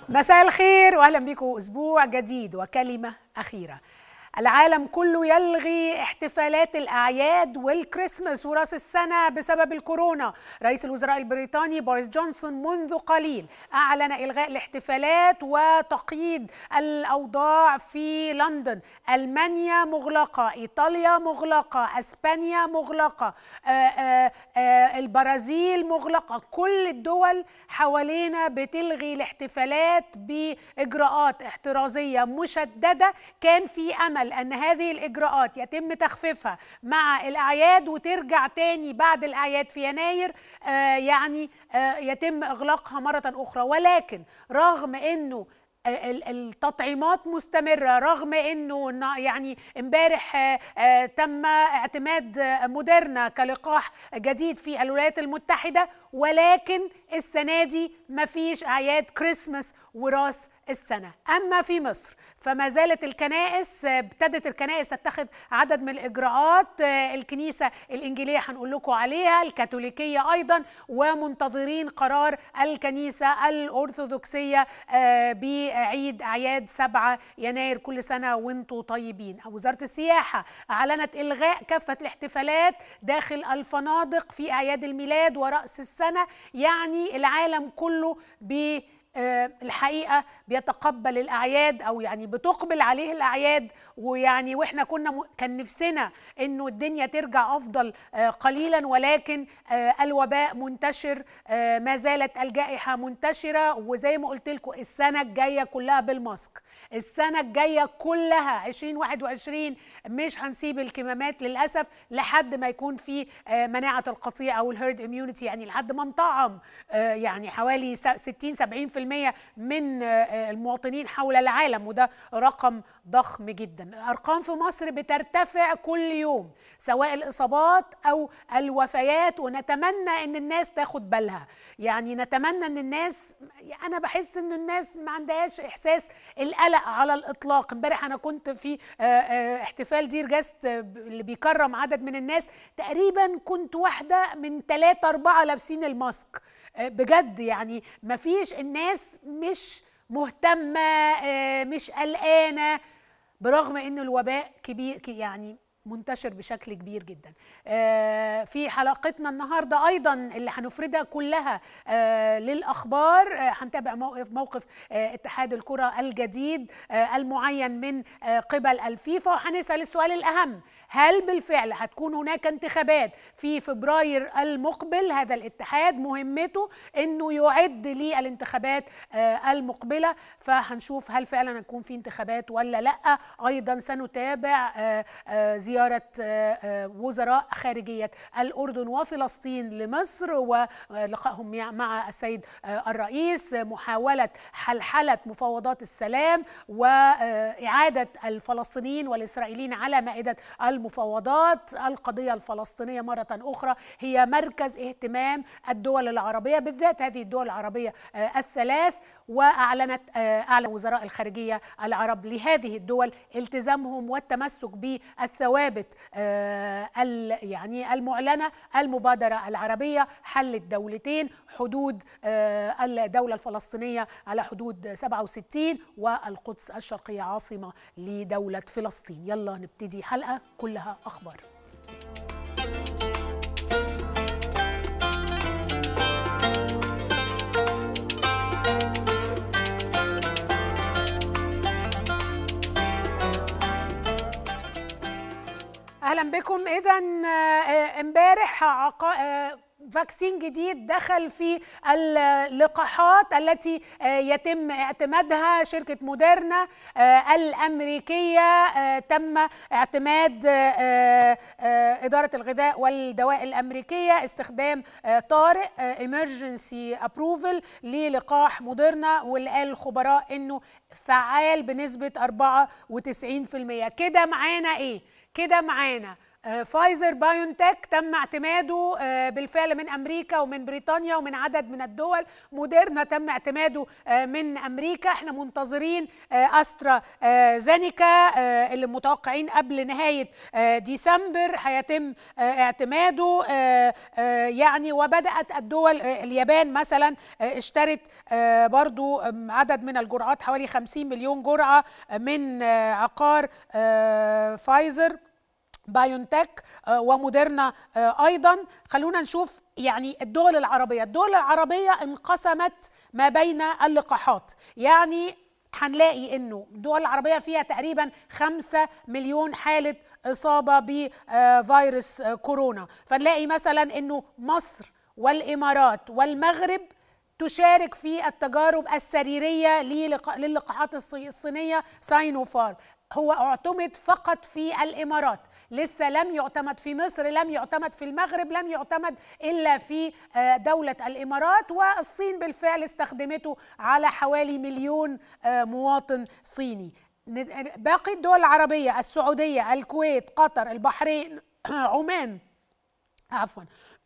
مساء الخير واهلا بكم اسبوع جديد وكلمه اخيره. العالم كله يلغي احتفالات الأعياد والكريسماس وراس السنة بسبب الكورونا. رئيس الوزراء البريطاني بوريس جونسون منذ قليل أعلن إلغاء الاحتفالات وتقييد الأوضاع في لندن. ألمانيا مغلقة، إيطاليا مغلقة، أسبانيا مغلقة، البرازيل مغلقة. كل الدول حوالينا بتلغي الاحتفالات بإجراءات احترازية مشددة. كان في أمل أن هذه الإجراءات يتم تخفيفها مع الأعياد وترجع تاني بعد الأعياد في يناير، يتم إغلاقها مرة أخرى. ولكن رغم أنه التطعيمات مستمرة، رغم أنه امبارح تم اعتماد موديرنا كلقاح جديد في الولايات المتحدة، ولكن السنة دي مفيش أعياد كريسماس وراس السنة. أما في مصر فما زالت ابتدت الكنائس تتخذ عدد من الإجراءات. الكنيسة الإنجيلية هنقول لكم عليها، الكاثوليكية أيضا، ومنتظرين قرار الكنيسة الأرثوذكسية بعيد أعياد 7 يناير. كل سنة وانتم طيبين. وزارة السياحة أعلنت إلغاء كافة الاحتفالات داخل الفنادق في أعياد الميلاد ورأس السنة. يعني العالم كله الحقيقة بيتقبل الأعياد، أو بتقبل عليه الأعياد. وإحنا كان نفسنا إنه الدنيا ترجع أفضل قليلا، ولكن الوباء منتشر، ما زالت الجائحة منتشرة. وزي ما قلت لكم السنة الجاية كلها بالماسك، السنة الجاية كلها 2021 مش هنسيب الكمامات للأسف لحد ما يكون في مناعة القطيع أو الهيرد اميونيتي، لحد ما نطعم حوالي 60-70% من المواطنين حول العالم، وده رقم ضخم جدا. الأرقام في مصر بترتفع كل يوم، سواء الإصابات أو الوفيات، ونتمنى أن الناس تاخد بالها. نتمنى أن الناس، أنا بحس أن الناس ما عندهاش إحساس القلق على الإطلاق. امبارح أنا كنت في احتفال دير جاست اللي بيكرم عدد من الناس، تقريبا كنت واحدة من 3-4 لابسين الماسك بجد. مفيش، الناس مش مهتمة، مش قلقانة، برغم ان الوباء كبير منتشر بشكل كبير جدا. في حلقتنا النهارده ايضا اللي هنفردها كلها للاخبار، هنتابع موقف اتحاد الكره الجديد المعين من قبل الفيفا، وهنسال السؤال الاهم: هل بالفعل هتكون هناك انتخابات في فبراير المقبل؟ هذا الاتحاد مهمته انه يعد للانتخابات المقبله، فهنشوف هل فعلا هتكون في انتخابات ولا لا. ايضا سنتابع زيارة وزراء خارجية الأردن وفلسطين لمصر ولقائهم مع السيد الرئيس، محاولة حلحلة مفاوضات السلام وإعادة الفلسطينيين والإسرائيليين على مائدة المفاوضات. القضية الفلسطينية مرة أخرى هي مركز اهتمام الدول العربية، بالذات هذه الدول العربية الثلاث. أعلن وزراء الخارجية العرب لهذه الدول التزامهم والتمسك بالثوابت المعلنة: المبادرة العربية، حل الدولتين، حدود الدولة الفلسطينية على حدود 67، والقدس الشرقية عاصمة لدولة فلسطين. يلا نبتدي حلقة كلها أخبار. اهلا بكم. اذا امبارح فاكسين جديد دخل في اللقاحات التي يتم اعتمادها. شركة موديرنا الأمريكية تم اعتماد إدارة الغذاء والدواء الأمريكية استخدام طارئ emergency approval للقاح موديرنا، واللي قال الخبراء إنه فعال بنسبة 94%. كده معانا إيه؟ كده معانا فايزر بايونتك تم اعتماده بالفعل من أمريكا ومن بريطانيا ومن عدد من الدول. موديرنا تم اعتماده من أمريكا. احنا منتظرين أسترا زينيكا اللي متوقعين قبل نهاية ديسمبر هيتم اعتماده. يعني وبدأت الدول، اليابان مثلا اشترت برضو عدد من الجرعات، حوالي 50 مليون جرعة من عقار فايزر بايونتك وموديرنا ايضا. خلونا نشوف يعني الدول العربيه انقسمت ما بين اللقاحات. يعني هنلاقي انه الدول العربيه فيها تقريبا 5 مليون حاله اصابه بفيروس كورونا، فنلاقي مثلا انه مصر والامارات والمغرب تشارك في التجارب السريريه للقاحات الصينيه ساينوفارم. هو اعتمد فقط في الامارات، لسه لم يعتمد في مصر، لم يعتمد في المغرب، لم يعتمد الا في دولة الامارات. والصين بالفعل استخدمته على حوالي 1,000,000 مواطن صيني. باقي الدول العربية، السعودية، الكويت، قطر، البحرين، عمان، عفوا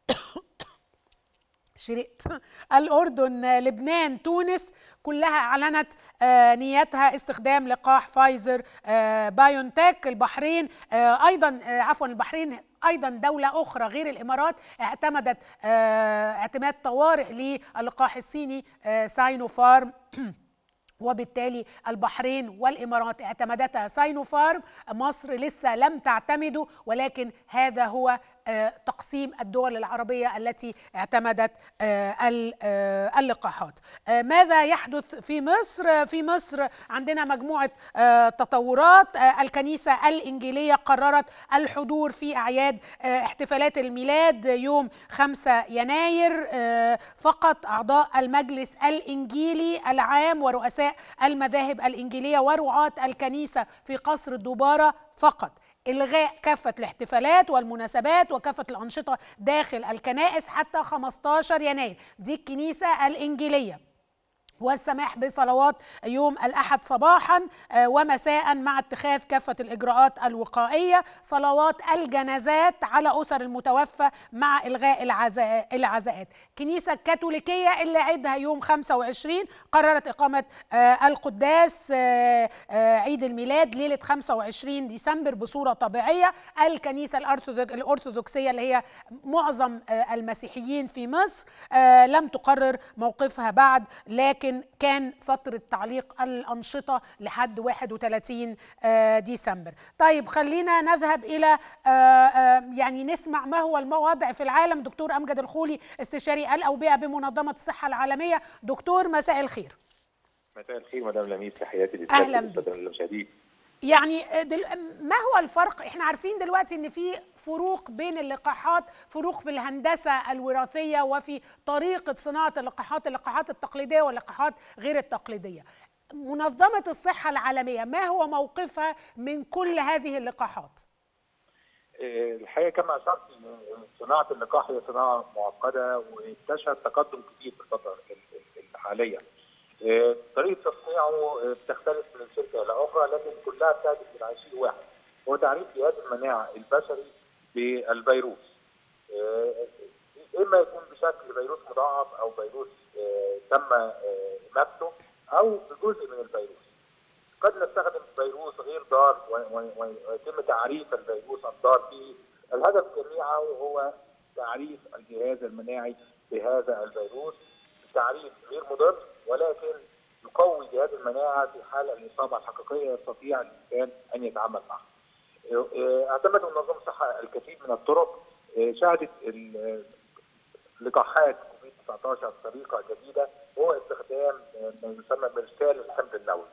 شرقت، الأردن، لبنان، تونس، كلها أعلنت نيتها استخدام لقاح فايزر بايونتك. البحرين أيضا، عفوا البحرين أيضا دولة أخرى غير الإمارات اعتمدت اعتماد طوارئ للقاح الصيني ساينوفارم، وبالتالي البحرين والإمارات اعتمدتها ساينوفارم. مصر لسه لم تعتمده، ولكن هذا هو تقسيم الدول العربية التي اعتمدت اللقاحات. ماذا يحدث في مصر؟ في مصر عندنا مجموعة تطورات. الكنيسة الإنجيلية قررت الحضور في أعياد احتفالات الميلاد يوم 5 يناير. فقط أعضاء المجلس الإنجيلي العام ورؤساء المذاهب الإنجيلية ورعاة الكنيسة في قصر الدبارة فقط. إلغاء كافة الاحتفالات والمناسبات وكافة الأنشطة داخل الكنائس حتى 15 يناير، دي الكنيسة الإنجيلية. والسماح بصلوات يوم الأحد صباحا ومساء مع اتخاذ كافة الإجراءات الوقائية. صلوات الجنازات على أسر المتوفى مع إلغاء العزاءات. كنيسة كاثوليكية اللي عيدها يوم 25 قررت إقامة القداس عيد الميلاد ليلة 25 ديسمبر بصورة طبيعية. الكنيسة الأرثوذكسية اللي هي معظم المسيحيين في مصر لم تقرر موقفها بعد، لكن كان فترة تعليق الأنشطة لحد 31 ديسمبر. طيب خلينا نذهب إلى يعني نسمع ما هو الوضع في العالم. دكتور أمجد الخولي، استشاري الأوبئة بمنظمة الصحة العالمية. دكتور مساء الخير. مساء الخير مدام لميس، تحياتي للسادة أهلا بك. المشاهدين. يعني ما هو الفرق؟ احنا عارفين دلوقتي ان في فروق بين اللقاحات، فروق في الهندسة الوراثية وفي طريقة صناعة اللقاحات التقليدية واللقاحات غير التقليدية. منظمة الصحة العالمية ما هو موقفها من كل هذه اللقاحات؟ الحقيقة كما أشرت، صناعة اللقاح هي صناعة معقدة واكتشفت تقدم كبير في الفترة الحالية. طريقة تصنيعه بتختلف من شركة إلى أخرى، لكن كلها بتهدف إلى شيء واحد، هو تعريف جهاز المناعة البشري بالفيروس. إما يكون بشكل فيروس مضاعف أو فيروس تم إماتته أو بجزء من الفيروس. قد نستخدم فيروس غير ضار ويتم تعريف الفيروس الضار به. الهدف جميعه هو تعريف الجهاز المناعي بهذا الفيروس، تعريف غير مضر ولكن يقوي جهاز المناعه في حال الاصابه الحقيقيه يستطيع الانسان ان يتعامل معها. اعتمدت منظمه الصحه الكثير من الطرق. شهدت لقاحات كوفيد 19 بطريقه جديده، هو استخدام ما يسمى برسال الحمض النووي،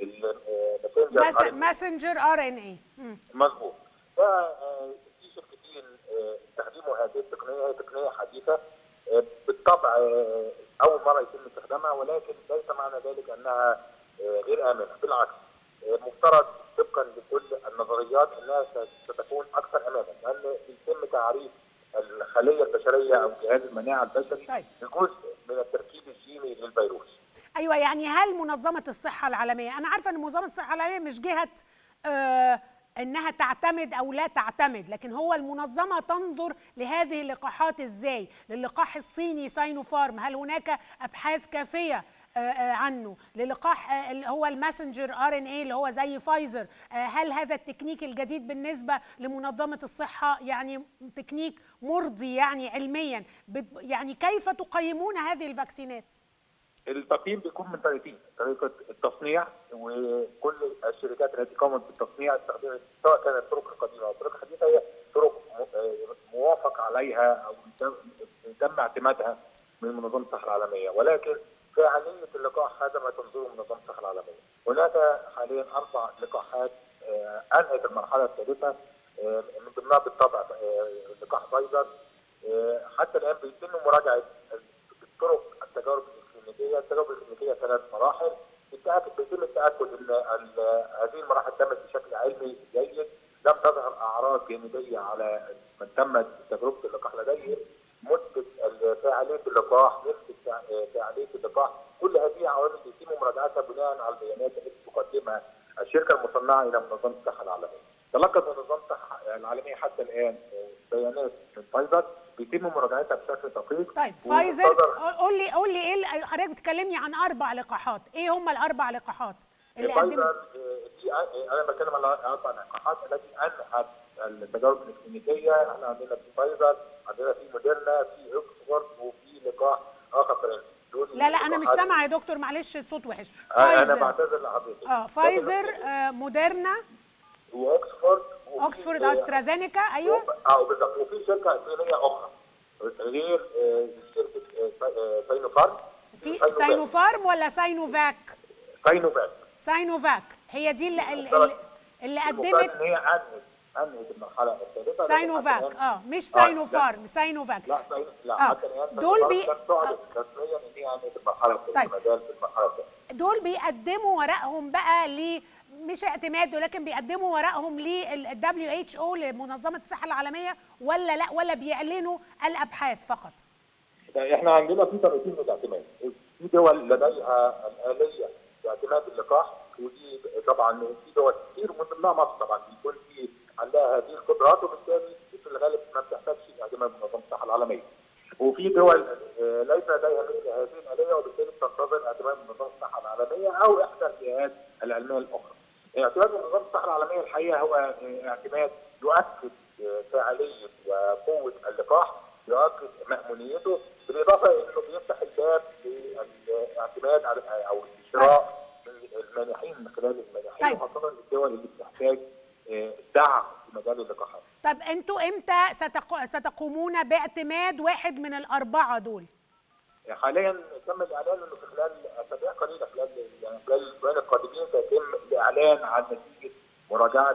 ماسنجر RNA. مظبوط. في شركتين استخدموا هذه التقنيه، هي تقنيه حديثه بالطبع اول مره يتم استخدامها، ولكن ليس معنى ذلك انها غير امنه، بالعكس مفترض طبقا لكل النظريات انها ستكون اكثر امانا، لان يتم تعريف الخليه البشريه او جهاز المناعه البشري بجزء من التركيب الجيني للفيروس. ايوه، يعني هل منظمه الصحه العالميه، انا عارفه ان منظمه الصحه العالميه مش جهه انها تعتمد او لا تعتمد، لكن هو المنظمه تنظر لهذه اللقاحات ازاي؟ للقاح الصيني ساينوفارم هل هناك ابحاث كافيه عنه؟ للقاح اللي هو الماسنجر ار ان اي اللي هو زي فايزر، هل هذا التكنيك الجديد بالنسبه لمنظمه الصحه يعني تكنيك مرضي يعني علميا؟ يعني كيف تقيمون هذه الفاكسينات؟ التقييم بيكون من طريقتين، طريقه التصنيع، وكل الشركات التي قامت بالتصنيع استخدمت سواء كانت الطرق القديمه او الطرق الحديثه هي طرق موافق عليها او تم اعتمادها من منظمه الصحه العالميه، ولكن فعاليه اللقاح هذا ما تنظره منظمه الصحه العالميه. هناك حاليا 4 لقاحات انهت المرحله الثالثه، من ضمنها بالطبع لقاح فايزر. حتى الان بيتم مراجعه طرق التجارب الكلينيكيه، التجارب الكلينيكيه 3 مراحل، بيتم التاكد ان هذه المراحل تمت بشكل علمي جيد، لم تظهر اعراض جانبيه على من تمت تجربه اللقاح لديه، مده فعاليه اللقاح، نسبه فعاليه اللقاح، كل هذه عوامل يتم مراجعتها بناء على البيانات التي تقدمها الشركه المصنعه الى منظمه الصحه العالميه. تلقت منظمه الصحه العالميه حتى الان بيانات من فايزر بيتم مراجعتها بشكل دقيق. طيب فايزر قول لي ايه حضرتك بتكلمني عن 4 لقاحات، ايه هم ال4 لقاحات اللي فايزر دي انا بتكلم عن 4 لقاحات التي انهت التجارب الكلينيكيه. احنا عندنا في فايزر، عندنا في موديرنا، في اوكسفورد، وفي لقاح اخر فرنسي. لا انا مش سامعه يا دكتور، معلش الصوت وحش. فايزر، انا بعتذر لحضرتك. فايزر، موديرنا، واوكسفورد استرازينيكا. ايوه بالظبط. وفي شركه صينيه اخرى غير شركه ساينوفارم. في ساينوفارم ولا ساينوفاك؟ ساينوفاك هي دي اللي قدمت. هي انهت المرحله الثالثه. ساينوفاك مش ساينوفارم، ساينوفاك. لا حتى الان دول رسميا ان هي انهت المرحله الثالثه. طيب دول بيقدموا ورقهم بقى مش اعتماد، ولكن بيقدموا ورقهم لل WHO لمنظمه الصحه العالميه ولا لا، ولا بيعلنوا الابحاث فقط؟ احنا عندنا في طريقتين للاعتماد. في دول لديها الاليه لاعتماد اللقاح، ودي طبعا في دول كثير ومن ضمنها مصر طبعا بيكون في عندها هذه القدرات، وبالتالي في الغالب ما بتحتاجش اعتماد منظمه الصحه العالميه. وفي دول ليس لديها مثل هذه الاليه، وبالتالي بتنتظر اعتماد منظمه الصحه العالميه او احدى الجهات العلميه الاخرى. اعتماد منظمه الصحه العالميه الحقيقه هو اعتماد يؤكد فاعليه وقوه اللقاح، يؤكد مأمونيته، بالاضافه الى انه بيفتح الباب للاعتماد على او الشراء من المانحين من خلال المانحين، وخاصه الدول اللي بتحتاج دعم في مجال اللقاحات. طب انتوا امتى ستقومون باعتماد واحد من ال4 دول؟ حاليا تم الاعلان انه في خلال اسابيع قليله، خلال الاسبوعين القادمين سيتم الاعلان عن نتيجه مراجعه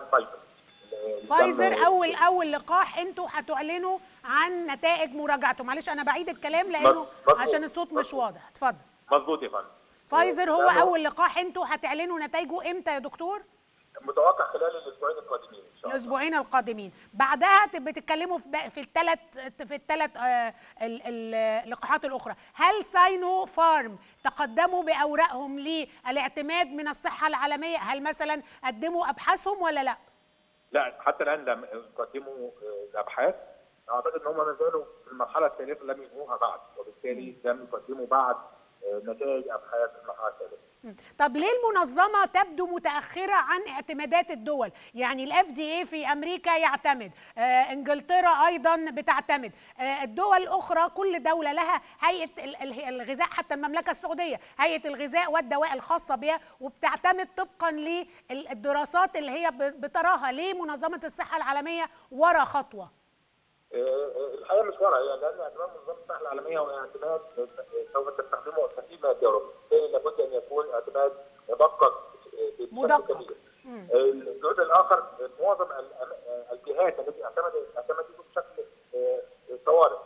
فايزر. اول لقاح انتوا هتعلنوا عن نتائج مراجعته. معلش انا بعيد الكلام لانه عشان الصوت مش واضح. اتفضل. مظبوط يا فندم. فايزر هو اول لقاح انتوا هتعلنوا نتائجه امتى يا دكتور؟ متوقع خلال الاسبوعين القادمين ان شاء الله. الاسبوعين القادمين. بعدها بتتكلموا في الثلاث اللقاحات الاخرى. هل ساينو فارم تقدموا باوراقهم للاعتماد من الصحه العالميه؟ هل مثلا قدموا ابحاثهم ولا لا؟ لا حتى الان لم يقدموا الابحاث. اعتقد ان هم ما زالوا في المرحله الثالثه لم ينهوها بعد، وبالتالي لم يقدموا بعد نتائج ابحاث المرحله الثالثه. طب ليه المنظمه تبدو متاخره عن اعتمادات الدول؟ يعني الFDA في امريكا يعتمد، انجلترا ايضا بتعتمد، الدول الاخرى كل دوله لها هيئه الغذاء، حتى المملكه السعوديه هيئه الغذاء والدواء الخاصه بها، وبتعتمد طبقا للدراسات اللي هي بتراها. ليه منظمه الصحه العالميه ورا خطوه؟ الحقيقه مش ورا، يعني لان اعتماد منظمه الصحه العالميه هو اعتماد سوف تستخدمه كثير من الدول، بالتالي لابد ان يكون اعتماد مدقق. الجزء الاخر معظم الجهات التي اعتمدت بشكل طوارئ،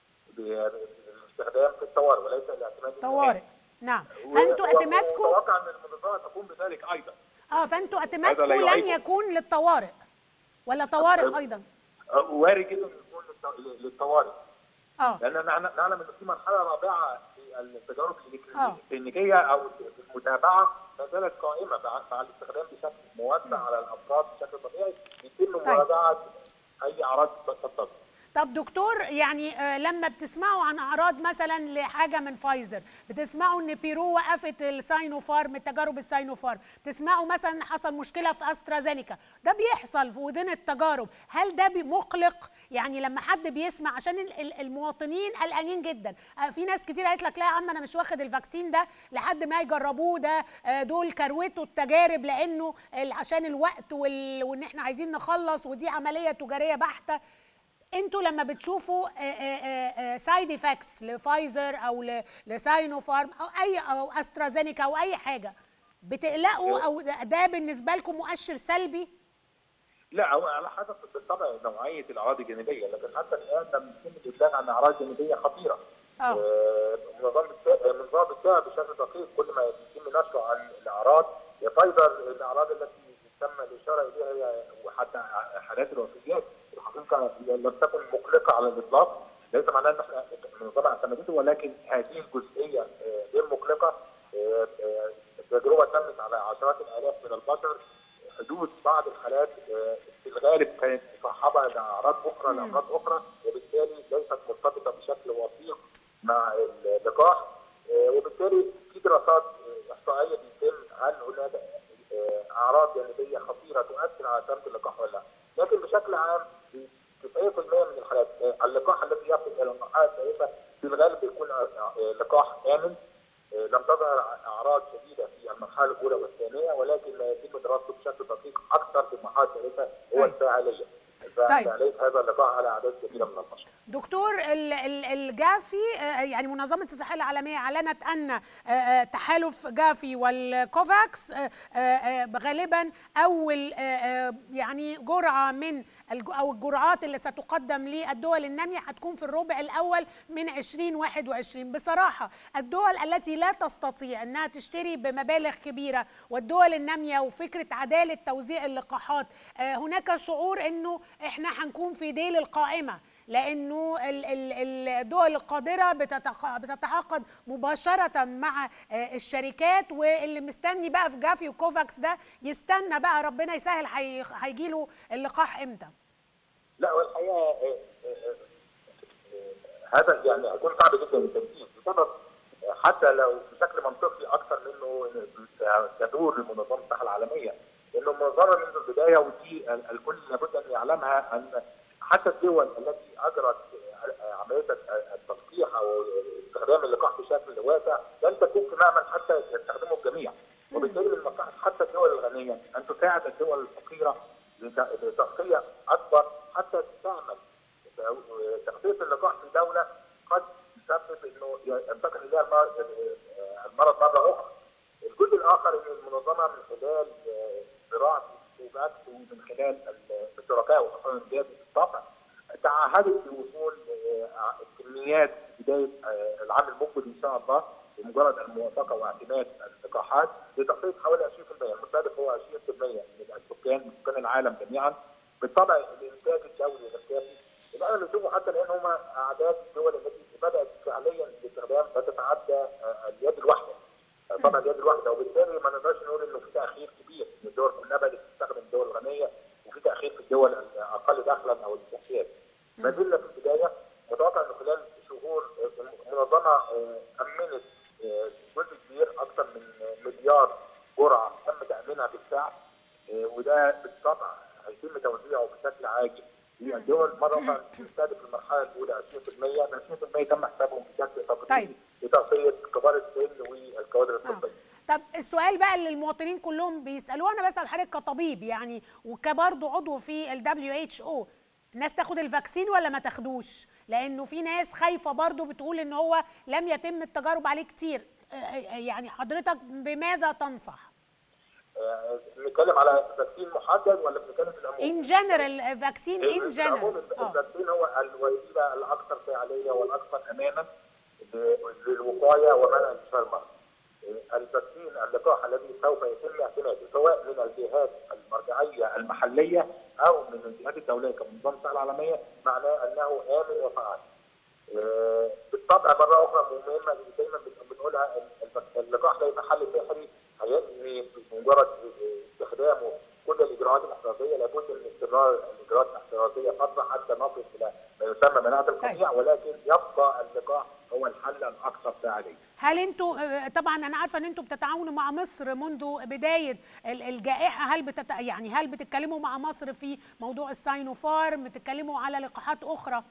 بالاستخدام في الطوارئ وليس الاعتماد طوارئ. نعم. فانتوا اعتمادكم اتوقع ان المنظمه تقوم بذلك ايضا. فانتوا اعتمادكم لن يكون للطوارئ ولا طوارئ ايضا؟ وارد جدا يكون للطوارئ. لان نعلم ان في مرحله رابعه في التجارب الكلينيكيه او المتابعه ما زالت قائمه مع الاستخدام بشكل موسع على الافراد بشكل طبيعي، يتم مراجعه اي اعراض تظهر. طب دكتور، يعني لما بتسمعوا عن اعراض مثلا لحاجه من فايزر، بتسمعوا ان بيرو وقفت الساينوفارم، التجارب الساينوفارم، بتسمعوا مثلا حصل مشكله في استرازينيكا، ده بيحصل في وذين التجارب، هل ده مقلق؟ يعني لما حد بيسمع، عشان المواطنين قلقانين جدا، في ناس كتير قالت لك لا يا عم انا مش واخد الفاكسين ده لحد ما يجربوه، ده دول كروتوا التجارب لانه عشان الوقت وان احنا عايزين نخلص، ودي عمليه تجاريه بحته. انتوا لما بتشوفوا سايد افكتس لفايزر او لساينوفارم او استرازينيكا او اي حاجه، بتقلقوا او ده بالنسبه لكم مؤشر سلبي؟ لا، هو على حسب بالطبع نوعيه الاعراض الجانبيه، لكن حتى الان لم يتم الابلاغ عن اعراض جانبيه خطيره. نظام الدواء بشكل دقيق كل ما يتم نشره عن الاعراض. فايزر الاعراض التي تم الاشاره اليها هي وحتى حالات الوفيات الحقيقه لم تكن مقلقه على الاطلاق، ليس معناه ان احنا المنظمه اعتمدته، ولكن هذه الجزئيه غير مقلقه. التجربه تمت على عشرات الالاف من البشر، حدوث بعض الحالات في الغالب كانت مصاحبه لاعراض اخرى لامراض اخرى، وبالتالي ليست مرتبطه بشكل وثيق مع اللقاح، وبالتالي في دراسات احصائيه بيتم هل هناك اعراض جانبيه خطيره تؤثر على تم اللقاح ولا لا. لكن بشكل عام 90% من الحالات اللقاح الذي يصل الى المرحله الثالثه في الغالب بيكون لقاح امن، لم تظهر اعراض شديده في المرحله الاولى والثانيه، ولكن ما يتم دراسته بشكل دقيق اكثر في المرحله الثالثه هو الفاعليه. فعاليه هذا اللقاح على اعداد كبيره من البشر. دكتور، الجافي يعني منظمة الصحة العالمية أعلنت أن تحالف جافي والكوفاكس غالبا أول يعني جرعة من أو الجرعات اللي ستقدم للدول النامية هتكون في الربع الأول من 2021. بصراحة الدول التي لا تستطيع أنها تشتري بمبالغ كبيرة والدول النامية وفكرة عدالة توزيع اللقاحات، هناك شعور أنه إحنا هنكون في ديل القائمة، لأنه الدول القادرة بتتعاقد مباشرة مع الشركات، واللي مستني بقى في جافي وكوفاكس ده يستنى بقى ربنا يسهل هيجيله اللقاح امتى؟ لا، والحقيقة هذا يعني هيكون صعب جدا التنفيذ، بسبب حتى لو بشكل منطقي أكثر منه تدور منظمة الصحة العالمية، لأنه المنظمة منذ البداية ودي الكل لابد أن يعلمها أن حتى الدول التي اجرت عمليه التصحيح او استخدام اللقاح بشكل واسع لن تكون في مأمن حتى يستخدمه الجميع، وبالتالي من مصلحه حتى الدول الغنيه ان تساعد الدول الفقيره لتغطيه اكبر حتى تعمل. تغطيه اللقاح في دوله قد تسبب انه ينتقل اليها المرض مره اخرى. الجزء الاخر ان المنظمه من خلال زراعه السوقات ومن خلال الشركاء وخصوصا زياده الطاقه تعهدت بوصول كميات بدايه العام المقبل ان شاء الله بمجرد الموافقه واعتماد اللقاحات لتغطيه حوالي 20%. المستهدف هو 20% من سكان العالم جميعا. بالطبع الانتاج الدولي غير كافي. الان اللي نشوفه حتى الان هم اعداد الدول التي بدات فعليا باستخدام لا تتعدى اليد الواحده. طبعا اليد الواحده، وبالتالي ما نقدرش نقول انه في تاخير كبير، الدول كلها بدات تستخدم الدول الغنيه وفي تاخير في الدول الاقل دخلا او الاستحياء. ما زلنا في البدايه، متوقع انه خلال شهور المنظمه امنت جزء كبير اكثر من مليار جرعه تم تامينها بالفعل، وده بالطبع هيتم توزيعه بشكل عاجل في الدول. مره اخرى تستهدف المرحله الاولى 20%، من 20% تم حسابهم بشكل تقديري لتغطيه كبار السن والكوادر الطبيه. طب السؤال بقى اللي المواطنين كلهم بيسالوه، انا بسال حضرتك كطبيب يعني وكبرضه عضو في WHO، الناس تاخد الفاكسين ولا ما تاخدوش؟ لانه في ناس خايفه برضه بتقول ان هو لم يتم التجارب عليه كتير، يعني حضرتك بماذا تنصح؟ بنتكلم على فاكسين محدد ولا بنتكلم في العموم؟ ان جنرال، فاكسين ان جنرال. الفاكسين هو الوسيله الاكثر فعاليه والاكثر امانا للوقايه ومنع انتشار المرض. الفاكسين اللقاح الذي سوف يتم اعتماده سواء من الجهات المرجعيه المحليه او من الجهات الدوليه كمنظمه الصحه العالميه معناه انه امن وفعال. بالطبع مره اخرى مهمه دايما بنقولها، اللقاح ده يبقى حل سحري هينهي بمجرد استخدامه كل الاجراءات الاحترازيه. لابد من استمرار الاجراءات الاحترازيه فتره حتى نصل الى ما يسمى مناعه القطيع، ولكن يبقى اللقاح هو الحل الاكثر فعاليه. هل انتوا طبعا انا عارفه ان انتوا بتتعاونوا مع مصر منذ بدايه الجائحه، هل بتتكلموا مع مصر في موضوع الساينوفارم، بتتكلموا على لقاحات اخرى؟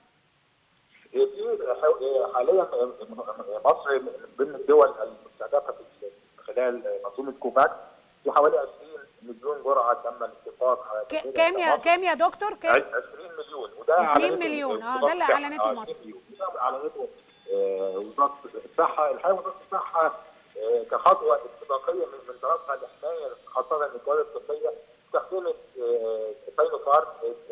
حاليا مصر من ضمن الدول المستهدفه خلال منظومه كوفاكس، في حوالي 20 مليون جرعه تم الاتفاق على كام يا دكتور؟ 20 مليون، وده 2 مليون ده اللي اعلنته مصر. اعلنته وزاره الصحه. الحقيقه وزاره الصحه كخطوه اتفاقيه من طرفها لحمايه خاصه الجوده الطبيه استخدمت ساينوفارم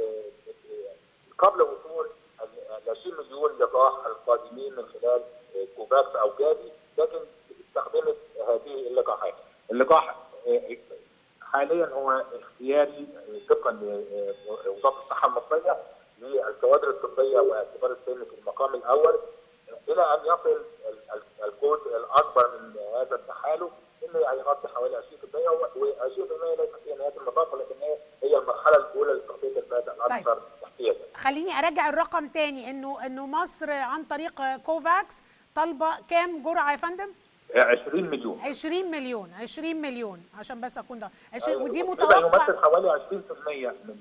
قبل وصول ال 20 مليون لقاح القادمين من خلال كوفاكس او جابي، لكن استخدمت هذه اللقاحات. اللقاح حاليا هو اختياري طبقا لوزاره الصحه المصريه للكوادر الطبيه واعتبار السن في المقام الاول، الى ان يصل الجزء الاكبر من هذا التحالف انه يغطي حوالي 20%، و20% ليس في نهايه المطاف، ولكن هي المرحله الاولى لتغطيه الفئه الاكثر احتياجا. خليني ارجع الرقم تاني، انه مصر عن طريق كوفاكس طالبه كام جرعه يا فندم؟ 20 مليون. 20 مليون عشان بس اكون ده. ودي متوقع يمثل حوالي 20% من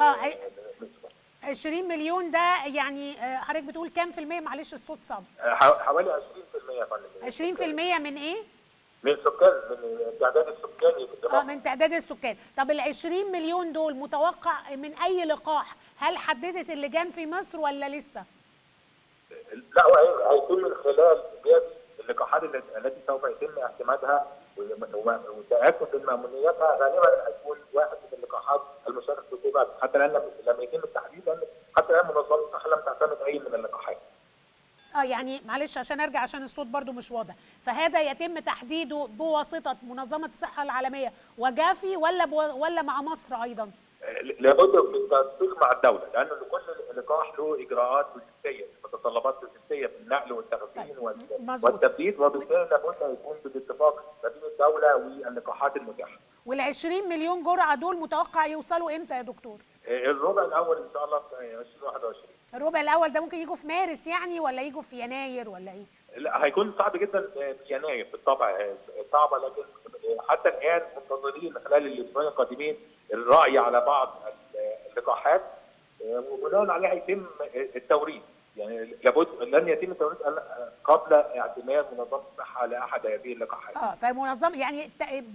20 مليون ده يعني حضرتك بتقول كام في المية؟ معلش الصوت صعب. حوالي 20% يا فندم. 20% من ايه؟ من سكان، من التعداد السكاني في الجمهورية. من تعداد السكان. طب ال 20 مليون دول متوقع من اي لقاح؟ هل حددت اللجان في مصر ولا لسه؟ لا، هيكون من خلال جاب اللقاحات التي سوف يتم اعتمادها وتاكد من مامونيتها، غالبا هتكون واحد من اللقاحات المشاركه في كوفاكس، حتى الان لم يتم التحديد، لان حتى الان منظمه الصحه لم تعتمد اي من اللقاحات. يعني معلش عشان ارجع عشان الصوت برضو مش واضح، فهذا يتم تحديده بواسطه منظمه الصحه العالميه وجافي ولا مع مصر ايضا؟ لابد من التنسيق مع الدوله، لانه لكل لقاح له اجراءات لوجستيه، متطلبات لوجستيه في النقل والتخزين والتبريد، وبالتالي لابد ان يكون بالاتفاق ما بين الدوله واللقاحات المتاحه. وال 20 مليون جرعه دول متوقع يوصلوا امتى يا دكتور؟ الربع الاول ان شاء الله في 2021. الربع الاول ده ممكن يجوا في مارس يعني، ولا يجوا في يناير ولا ايه؟ لا، هيكون صعب جدا في يناير بالطبع، صعبه، لكن حتى الان منتظرين خلال الاسبوعين القادمين الرأي على بعض اللقاحات، وبناء عليها يتم التوريد. يعني لابد لن يتم التوريد قبل اعتماد منظمه الصحه لاحد هذه اللقاحات. فالمنظمه يعني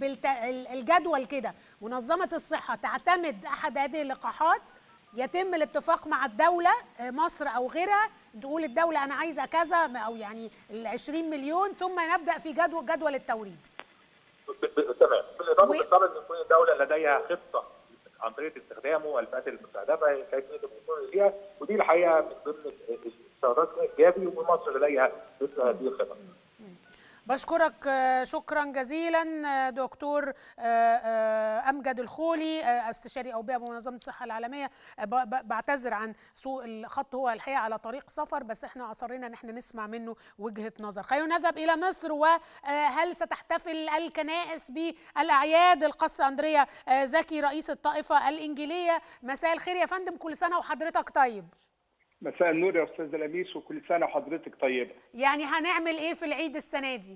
الجدول كده، منظمه الصحه تعتمد احد هذه اللقاحات، يتم الاتفاق مع الدوله مصر او غيرها، تقول الدوله انا عايزه كذا او يعني ال 20 مليون، ثم نبدا في جدول التوريد. تمام. بالاضافه ان يكون الدوله لديها خطه عن طريقه استخدامه والفئات المستهدفه كيفيه الوصول اليها، ودي الحقيقه من ضمن استعراضات جابي، ومصر لديها مثل هذه الخطط. بشكرك شكرا جزيلا دكتور أمجد الخولي، استشاري أوبئة بمنظمة الصحة العالمية. بعتذر عن سوء الخط، هو الحقيقة على طريق سفر، بس احنا أصرينا ان احنا نسمع منه وجهة نظر. خلينا نذهب إلى مصر، وهل ستحتفل الكنائس بالأعياد؟ القس أندريا زكي رئيس الطائفة الإنجيلية، مساء الخير يا فندم، كل سنة وحضرتك طيب. مساء النور يا استاذ لميس، وكل سنه وحضرتك طيبه. يعني هنعمل ايه في العيد السنه دي؟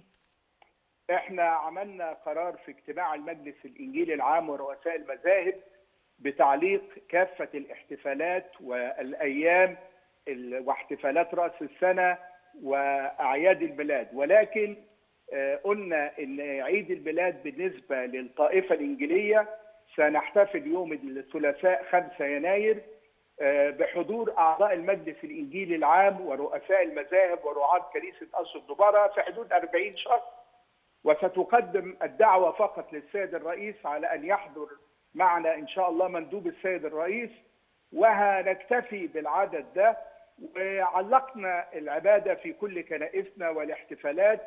احنا عملنا قرار في اجتماع المجلس الانجيلي العام ورؤساء المذاهب بتعليق كافه الاحتفالات والايام واحتفالات راس السنه واعياد الميلاد، ولكن قلنا ان عيد الميلاد بالنسبه للطائفه الانجيليه سنحتفل يوم الثلاثاء 5 يناير بحضور أعضاء المجلس الإنجيلي العام ورؤساء المذاهب ورعاة كنيسة قصر الدبارة في حدود 40 شخص، وستقدم الدعوة فقط للسيد الرئيس على أن يحضر معنا إن شاء الله مندوب السيد الرئيس، وهنكتفي بالعدد ده. وعلقنا العبادة في كل كنائسنا والاحتفالات،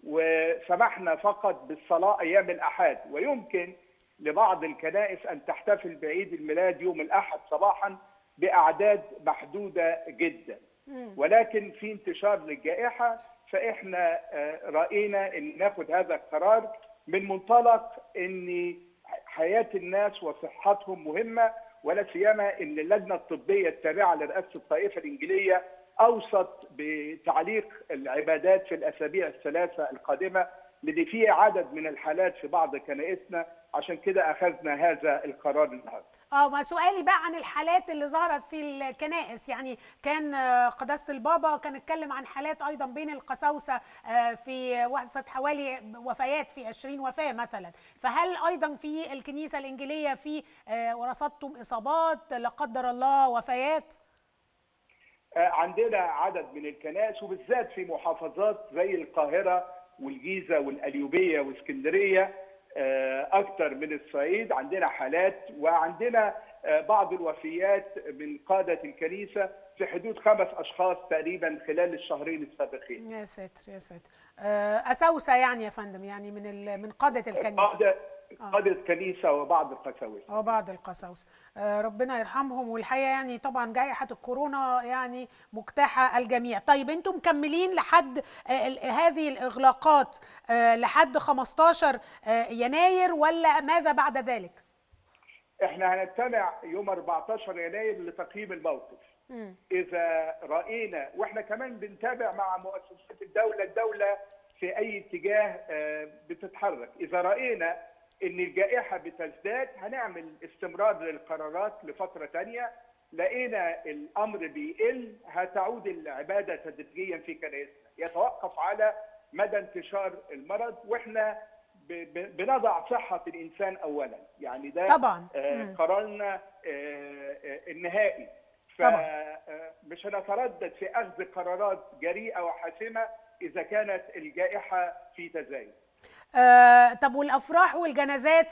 وسمحنا فقط بالصلاة أيام الأحد، ويمكن لبعض الكنائس أن تحتفل بعيد الميلاد يوم الأحد صباحا بأعداد محدودة جدا. ولكن في انتشار للجائحه، فاحنا راينا ان ناخد هذا القرار من منطلق ان حياه الناس وصحتهم مهمه، ولا سيما ان اللجنه الطبيه التابعه لرئاسه الطائفه الانجيليه اوصت بتعليق العبادات في الاسابيع الثلاثه القادمه، لان في عدد من الحالات في بعض كنائسنا، عشان كده اخذنا هذا القرار النهارده. ما سؤالي بقى عن الحالات اللي ظهرت في الكنائس، يعني كان قداسة البابا كان اتكلم عن حالات ايضا بين القساوسه في وصلت حوالي وفيات في 20 وفاه مثلا، فهل ايضا في الكنيسه الانجيليه في ورصدتم اصابات لا قدر الله وفيات؟ عندنا عدد من الكنائس وبالذات في محافظات زي القاهره والجيزه والقليوبيه واسكندريه اكثر من الصعيد عندنا حالات، وعندنا بعض الوفيات من قاده الكنيسه في حدود 5 أشخاص تقريبا خلال الشهرين السابقين. يا ساتر يا ساتر. قساوسه يعني يا فندم، يعني من قاده الكنيسه، قادة الكنيسة وبعض القساوسة. ربنا يرحمهم. والحقيقة يعني طبعا جائحة الكورونا يعني مجتاحة الجميع. طيب انتم مكملين لحد هذه الإغلاقات لحد 15 يناير ولا ماذا بعد ذلك؟ احنا هنجتمع يوم 14 يناير لتقييم الموقف. إذا رأينا، واحنا كمان بنتابع مع مؤسسات الدولة في أي اتجاه بتتحرك، إذا رأينا ان الجائحه بتزداد هنعمل استمرار للقرارات لفتره ثانيه، لقينا الامر بيقل هتعود العباده تدريجيا في كنائسنا، يتوقف على مدى انتشار المرض، واحنا بنضع صحه الانسان اولا، يعني ده طبعا قرارنا النهائي، فمش هنتردد في اخذ قرارات جريئه وحاسمه اذا كانت الجائحه في تزايد. طب والافراح والجنازات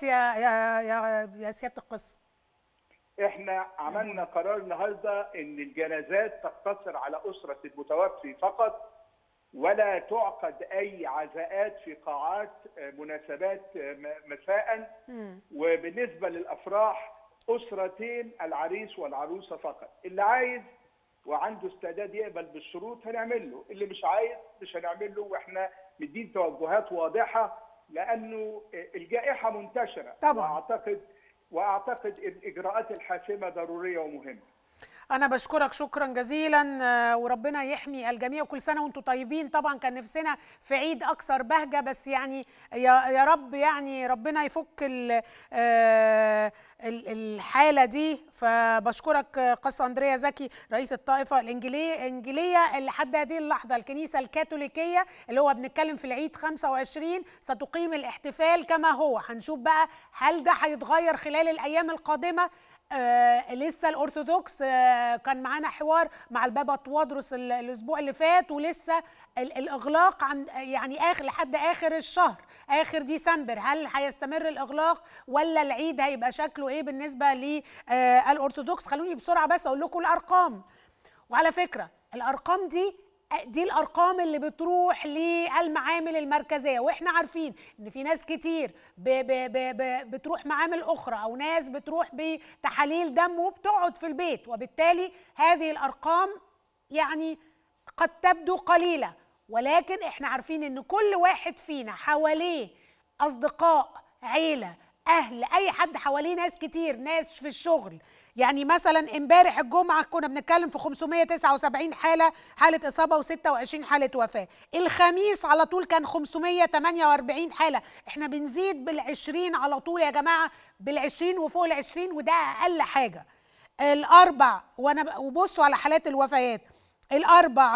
يا سياده القس؟ احنا عملنا قرار النهارده ان الجنازات تقتصر على اسره المتوفي فقط، ولا تعقد اي عزاءات في قاعات مناسبات مساء. وبالنسبه للافراح اسرتين العريس والعروسه فقط، اللي عايز وعنده استعداد يقبل بالشروط هنعمل له، اللي مش عايز مش هنعمل له، واحنا مدين توجهات واضحه لانه الجائحه منتشره طبعا. واعتقد الاجراءات الحاسمه ضروريه ومهمه. أنا بشكرك شكرا جزيلا، وربنا يحمي الجميع، وكل سنة وأنتم طيبين. طبعا كان نفسنا في عيد أكثر بهجة، بس يعني يا رب يعني ربنا يفك الحالة دي. فبشكرك قس أندريا زكي رئيس الطائفة الإنجيلية اللي لحد هذه اللحظة الكنيسة الكاثوليكية اللي هو بنتكلم في العيد 25 ستقيم الاحتفال كما هو. هنشوف بقى هل ده هيتغير خلال الأيام القادمة. لسه الأرثوذكس كان معانا حوار مع البابا توادرس الأسبوع اللي فات، ولسه الإغلاق عن يعني لحد آخر الشهر، آخر ديسمبر. هل هيستمر الإغلاق ولا العيد هيبقى شكله إيه بالنسبة للأرثوذكس؟ خلوني بسرعة بس أقول لكم الأرقام. وعلى فكرة الأرقام دي الارقام اللي بتروح للمعامل المركزيه، واحنا عارفين ان في ناس كتير بتروح معامل اخرى او ناس بتروح بتحاليل دم وبتقعد في البيت، وبالتالي هذه الارقام يعني قد تبدو قليله، ولكن احنا عارفين ان كل واحد فينا حواليه اصدقاء، عيله، اهل، اي حد حواليه ناس كتير، ناس في الشغل. يعني مثلا امبارح الجمعه كنا بنتكلم في 579 حاله اصابه و26 حاله وفاه. الخميس على طول كان 548 حاله. احنا بنزيد بال20 على طول يا جماعه، بال20 وفوق ال20، وده اقل حاجه. الاربع وبصوا على حالات الوفيات، الاربع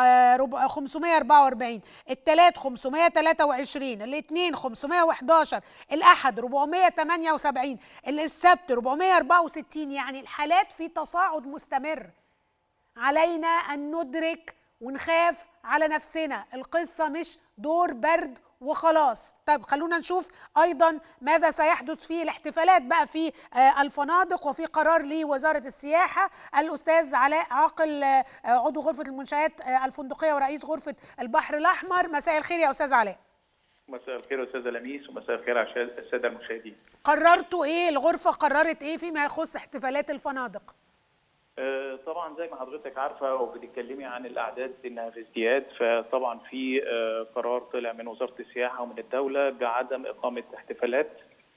544، الثلاث 523، الاثنين 511، الاحد 478، السبت 464. يعني الحالات في تصاعد مستمر. علينا ان ندرك ونخاف على نفسنا، القصه مش دور برد وخلاص. طيب خلونا نشوف ايضا ماذا سيحدث في الاحتفالات بقى في الفنادق، وفي قرار لوزاره السياحه. الاستاذ علاء عاقل عضو غرفه المنشآت الفندقيه ورئيس غرفه البحر الاحمر، مساء الخير يا استاذ علاء. مساء الخير استاذه لميس، ومساء الخير على الساده المشاهدين. قررتوا ايه؟ الغرفه قررت ايه فيما يخص احتفالات الفنادق؟ طبعا زي ما حضرتك عارفه وبتتكلمي عن الاعداد انها في ازدياد، فطبعا في قرار طلع من وزاره السياحه ومن الدوله بعدم اقامه احتفالات،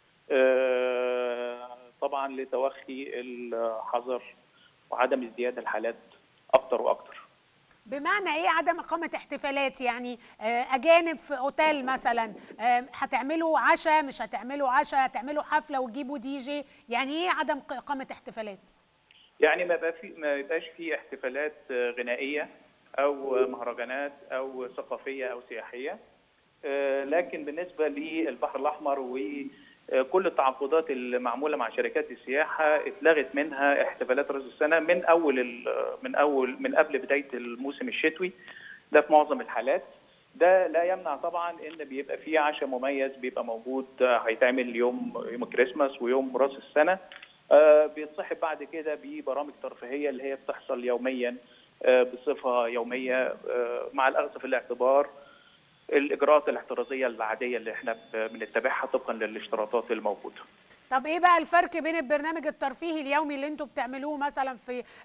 طبعا لتوخي الحذر وعدم ازدياد الحالات اكتر واكتر. بمعنى ايه عدم اقامه احتفالات؟ يعني اجانب في اوتيل مثلا، هتعملوا عشاء مش هتعملوا عشاء، هتعملوا حفله وتجيبوا دي جي، يعني ايه عدم اقامه احتفالات؟ يعني ما يبقاش في احتفالات غنائيه او مهرجانات او ثقافيه او سياحيه، لكن بالنسبه للبحر الاحمر وكل التعاقدات اللي معموله مع شركات السياحه اتلغت منها احتفالات راس السنه من قبل بدايه الموسم الشتوي، ده في معظم الحالات. ده لا يمنع طبعا ان بيبقى في عشاء مميز بيبقى موجود، هيتعمل يوم الكريسماس ويوم راس السنه، بيتصاحب بعد كده ببرامج ترفيهيه اللي هي بتحصل يوميا بصفه يوميه، مع الاخذ في الاعتبار الاجراءات الاحترازيه العاديه اللي احنا بنتبعها طبقا للاشتراطات الموجوده. طب ايه بقى الفرق بين البرنامج الترفيهي اليومي اللي انتوا بتعملوه مثلا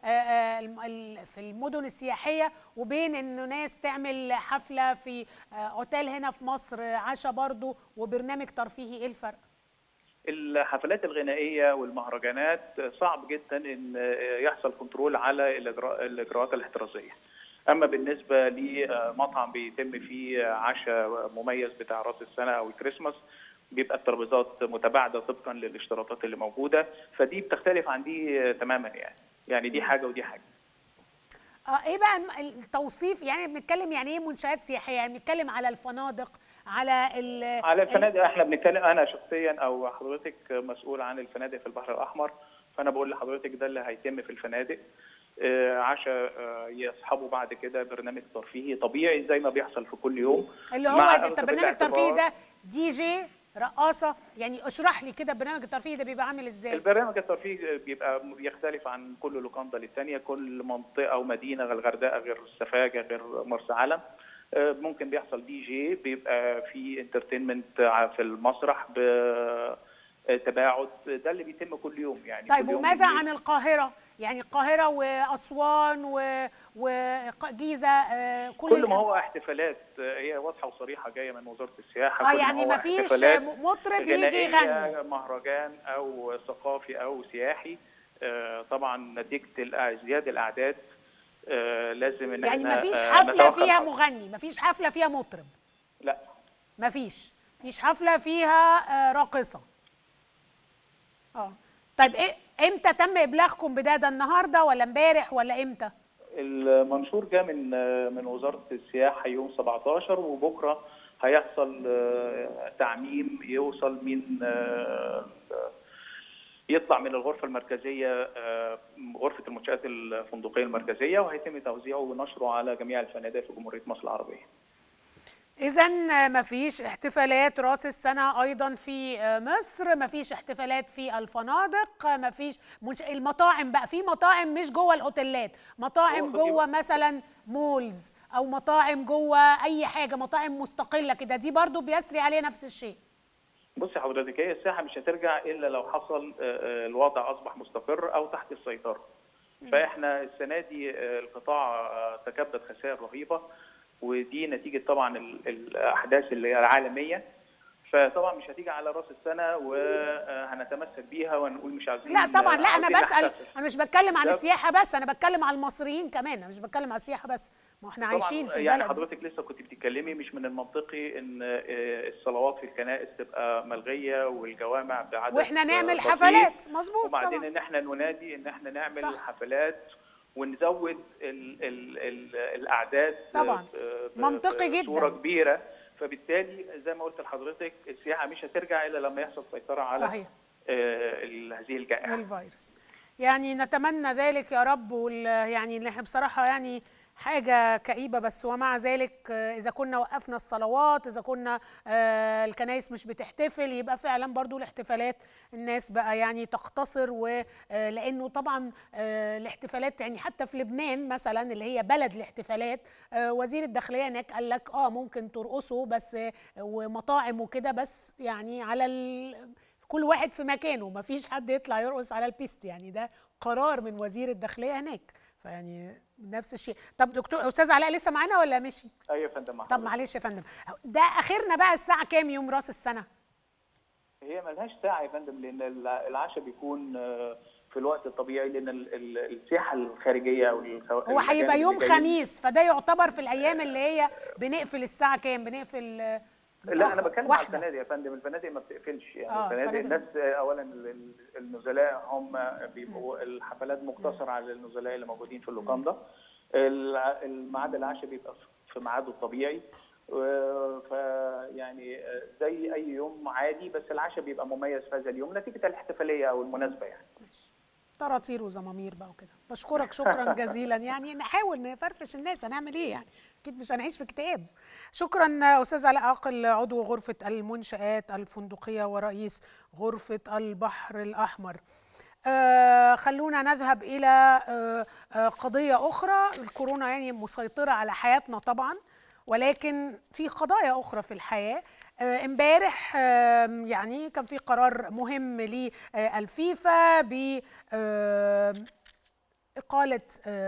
في المدن السياحيه وبين انه ناس تعمل حفله في اوتيل هنا في مصر عشاء برضو وبرنامج ترفيهي؟ ايه الفرق؟ الحفلات الغنائيه والمهرجانات صعب جدا ان يحصل كنترول على الاجراءات الاحترازيه. اما بالنسبه لمطعم بيتم فيه عشاء مميز بتاع راس السنه او الكريسماس، بيبقى الترابيزات متباعده طبقا للاشتراطات اللي موجوده، فدي بتختلف عن دي تماما يعني دي حاجه ودي حاجه. ايه بقى التوصيف؟ يعني بنتكلم يعني ايه منشآت سياحيه؟ يعني بنتكلم على الفنادق، على الفنادق. احنا بنتكلم، انا شخصيا او حضرتك مسؤول عن الفنادق في البحر الاحمر، فانا بقول لحضرتك ده اللي هيتم في الفنادق. عشاء يصحبوا بعد كده برنامج ترفيهي طبيعي زي ما بيحصل في كل يوم. اللي هو برنامج ترفيهي ده دي جي، رقاصه، يعني اشرح لي كده البرنامج الترفيهي ده بيبقى عامل ازاي؟ البرنامج الترفيهي بيبقى يختلف عن كل لوكاندا للثانيه، كل منطقه ومدينه، الغردقه غير السفاجه غير مرسى علم. ممكن بيحصل دي جي، بيبقى في انترتينمنت في المسرح بتباعد، ده اللي بيتم كل يوم يعني. طيب وماذا عن القاهره؟ يعني القاهره واسوان وجيزه، كل ما هو احتفالات هي واضحه وصريحه جايه من وزاره السياحه. يعني ما فيش مطرب يجي يغني، مهرجان او ثقافي او سياحي، طبعا نتيجه ازدياد الاعداد لازم ان يعني ما فيش حفله فيها مغني، ما فيش حفله فيها مطرب؟ لا، ما فيش حفله فيها راقصه. طيب ايه امتى تم ابلاغكم بده النهارده ولا امبارح ولا امتى؟ المنشور جاء من وزاره السياحه يوم 17، وبكره هيحصل تعميم يوصل من يطلع من الغرفه المركزيه، غرفه المنشآت الفندقيه المركزيه، وهيتم توزيعه ونشره على جميع الفنادق في جمهوريه مصر العربيه. إذا مفيش احتفالات راس السنة أيضا في مصر، مفيش احتفالات في الفنادق، مفيش المطاعم بقى، في مطاعم مش جوه الأوتيلات، مطاعم جوه مثلا مولز أو مطاعم جوه أي حاجة، مطاعم مستقلة كده، دي برضو بيسري عليها نفس الشيء. بصي حضرتك، هي السياحة مش هترجع إلا لو حصل الوضع أصبح مستقر أو تحت السيطرة. فإحنا السنة دي القطاع تكبد خسائر رهيبة، ودي نتيجه طبعا الاحداث اللي هي العالميه، فطبعا مش هتيجي على راس السنه وهنتمسك بيها ونقول مش عايزين. لا طبعا، لا انا بسال، انا مش بتكلم عن السياحه بس، انا بتكلم على المصريين كمان، انا مش بتكلم على السياحه بس، ما احنا عايشين في البلد. يعني حضرتك لسه كنت بتتكلمي، مش من المنطقي ان الصلوات في الكنائس تبقى ملغيه والجوامع بعدد واحنا نعمل حفلات، مظبوط. وبعدين ان احنا ننادي ان احنا نعمل صح. حفلات ونزود الاعداد طبعا، منطقي جدا، صوره كبيره. فبالتالي زي ما قلت لحضرتك السياحه مش هترجع الا لما يحصل سيطره على صحيح هذه الجائحه، الفيروس. يعني نتمنى ذلك يا رب. يعني اللي احنا بصراحه يعني حاجه كئيبه، بس ومع ذلك اذا كنا وقفنا الصلوات، اذا كنا الكنائس مش بتحتفل، يبقى فعلا برضو الاحتفالات الناس بقى يعني تقتصر، لانه طبعا الاحتفالات يعني حتى في لبنان مثلا اللي هي بلد الاحتفالات، وزير الداخليه هناك قال لك ممكن ترقصوا بس ومطاعم وكده، بس يعني على كل واحد في مكانه، ما فيش حد يطلع يرقص على البيست، يعني ده قرار من وزير الداخليه هناك، فيعني نفس الشيء. طب دكتور استاذ علاء لسه معانا ولا مشي؟ ايوه يا فندم. طب معلش يا فندم، ده اخرنا بقى الساعه كام يوم راس السنه؟ هي ملهاش ساعه يا فندم، لان العشاء بيكون في الوقت الطبيعي، لان السياحه الخارجيه او هو هيبقى يوم خميس، فده يعتبر في الايام اللي هي بنقفل الساعه كام؟ بنقفل لا انا بتكلم على الفنادق يا فندم. الفنادق ما بتقفلش يعني. الفنادق الناس اولا النزلاء هم بيبقوا الحفلات مقتصره على النزلاء اللي موجودين في اللوكاندا. الميعاد العشاء بيبقى في ميعاده الطبيعي، فيعني زي اي يوم عادي، بس العشاء بيبقى مميز في هذا اليوم نتيجه الاحتفاليه او المناسبه يعني. طراطير وزمامير بقى وكده. بشكرك شكرا جزيلا، يعني نحاول نفرفش الناس، هنعمل ايه يعني؟ اكيد مش هنعيش في اكتئاب. شكرا استاذ علاء عاقل، عضو غرفه المنشآت الفندقيه ورئيس غرفه البحر الاحمر. خلونا نذهب الى قضيه اخرى. الكورونا يعني مسيطره على حياتنا طبعا، ولكن في قضايا أخرى في الحياة. امبارح يعني كان في قرار مهم للفيفا إقالة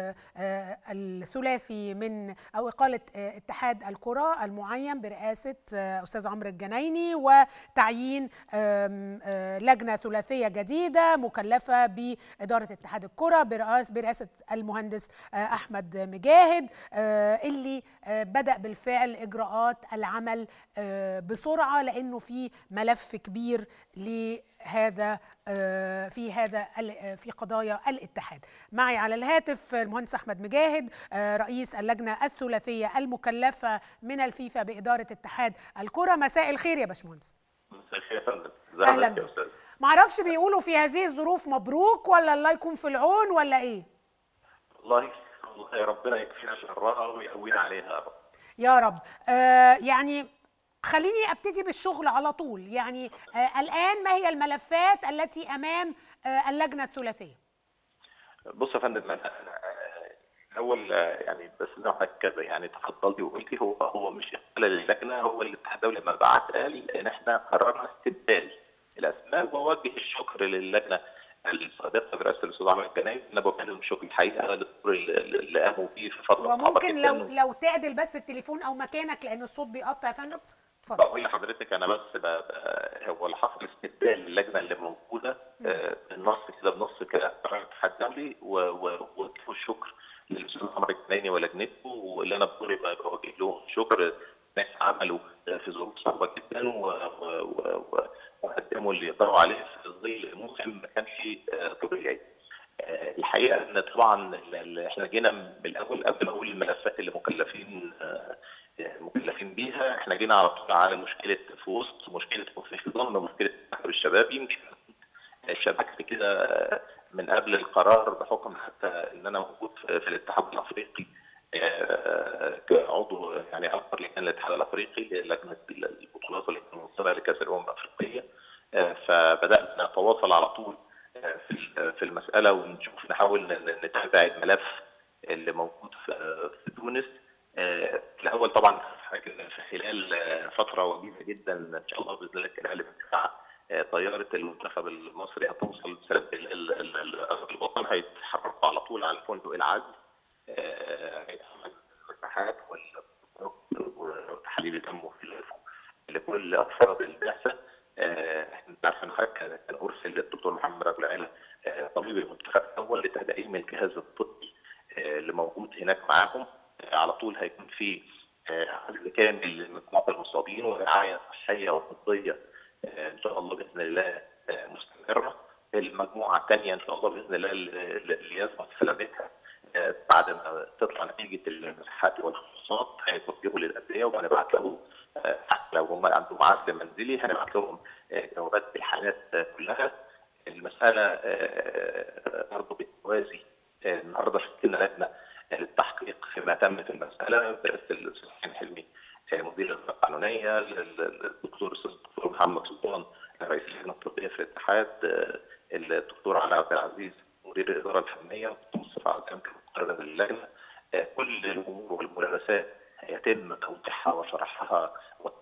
الثلاثي من أو إقالة اتحاد الكرة المعين برئاسة أستاذ عمرو الجنايني، وتعيين لجنة ثلاثية جديدة مكلفة بإدارة اتحاد الكرة برئاسة المهندس أحمد مجاهد، اللي بدأ بالفعل إجراءات العمل بسرعة، لأنه في ملف كبير لهذا في قضايا الاتحاد. معي على الهاتف المهندس أحمد مجاهد، رئيس اللجنة الثلاثية المكلفة من الفيفا بإدارة اتحاد الكرة. مساء الخير يا باشمهندس. مساء الخير يا فندم. أهلا بك. معرفش بيقولوا في هذه الظروف مبروك ولا الله يكون في العون ولا إيه؟ والله يا ربنا يكفينا شرها ويقوينا عليها يا رب. يا رب. يعني خليني ابتدي بالشغل على طول، يعني الآن ما هي الملفات التي أمام اللجنة الثلاثية؟ بص يا فندم، الاول يعني بس كذا يعني تفضلتي وقلتي هو مش اقاله للجنه، هو الاتحاد الدولي لما بعت قال ان احنا قررنا استبدال الاسماء، ووجه الشكر للجنه السابقه برئاسه الاستاذ عمرو الجنايني. انا بوجه لهم شكر الحقيقه للدور اللي قاموا بيه في فتره صعبه جدا. وممكن لو تعدل بس التليفون او مكانك لان الصوت بيقطع يا فندم. اتفضل. بقول لحضرتك انا بس هو اللي حصل استبدال اللجنه اللي موجوده بنص كده قرار الاتحاد الدولي، ووجهوا الشكر للاستاذ عمرو الجنايني ولجنته، واللي انا بدوري بوجه لهم شكر. ناس عملوا في ظروف صعبه جدا وقدموا اللي يقدروا عليه في ظل موسم ما كانش طبيعي. الحقيقه ان طبعا احنا جينا من الاول قبل ما اقول الملفات اللي مكلفين بيها، احنا جينا على طول على مشكله في وسط مشكله في ضمن مشكله التحرر الشبابي. يمكن شبكت كده من قبل القرار بحكم حتى ان انا موجود في الاتحاد الافريقي كعضو يعني اكبر لجنه الاتحاد الافريقي لجنه البطولات والمنظمه لكاس الامم الافريقيه. فبدانا نتواصل على طول في المساله ونشوف نحاول نتابع الملف اللي موجود في تونس. الاول طبعا في خلال فتره وجيزه جدا ان شاء الله باذن الله كده بتاع طياره المنتخب المصري هتوصل بسبب الوطن، هيتحركوا على طول على فندق العزل، هيتعمل مساحات وتحاليل دم لكل افراد البعثه. احنا عارفين كان ارسل للدكتور محمد رجل العلا طبيب المنتخب الاول لتدعيم الجهاز الطبي اللي موجود هناك معاهم. على طول هيكون في عزل كامل لمجموعه المصابين ورعايه صحيه وطبيه ان شاء الله باذن الله مستمره. المجموعه الثانيه ان شاء الله باذن الله اللي يثبت سلامتها بعد ما تطلع نتيجه المساحات والفحوصات هيتوجهوا للانديه، وهنبعت لهم لو هم عندهم عزل منزلي هنبعت لهم جوابات بالحالات كلها. المساله برضه بالتوازي النهارده شكلنا لجنه للتحقيق فيما تم في المساله برئاسه الاستاذ حسين حلمي مدير الاداره القانونيه، الدكتور محمد سلطان رئيس اللجنه الطبيه في الاتحاد، الدكتور علاء عبد العزيز مدير الاداره الفنيه، الدكتور مصطفى عزام مقرر اللجنه. كل الامور والملابسات يتم توضيحها وشرحها والتحقيق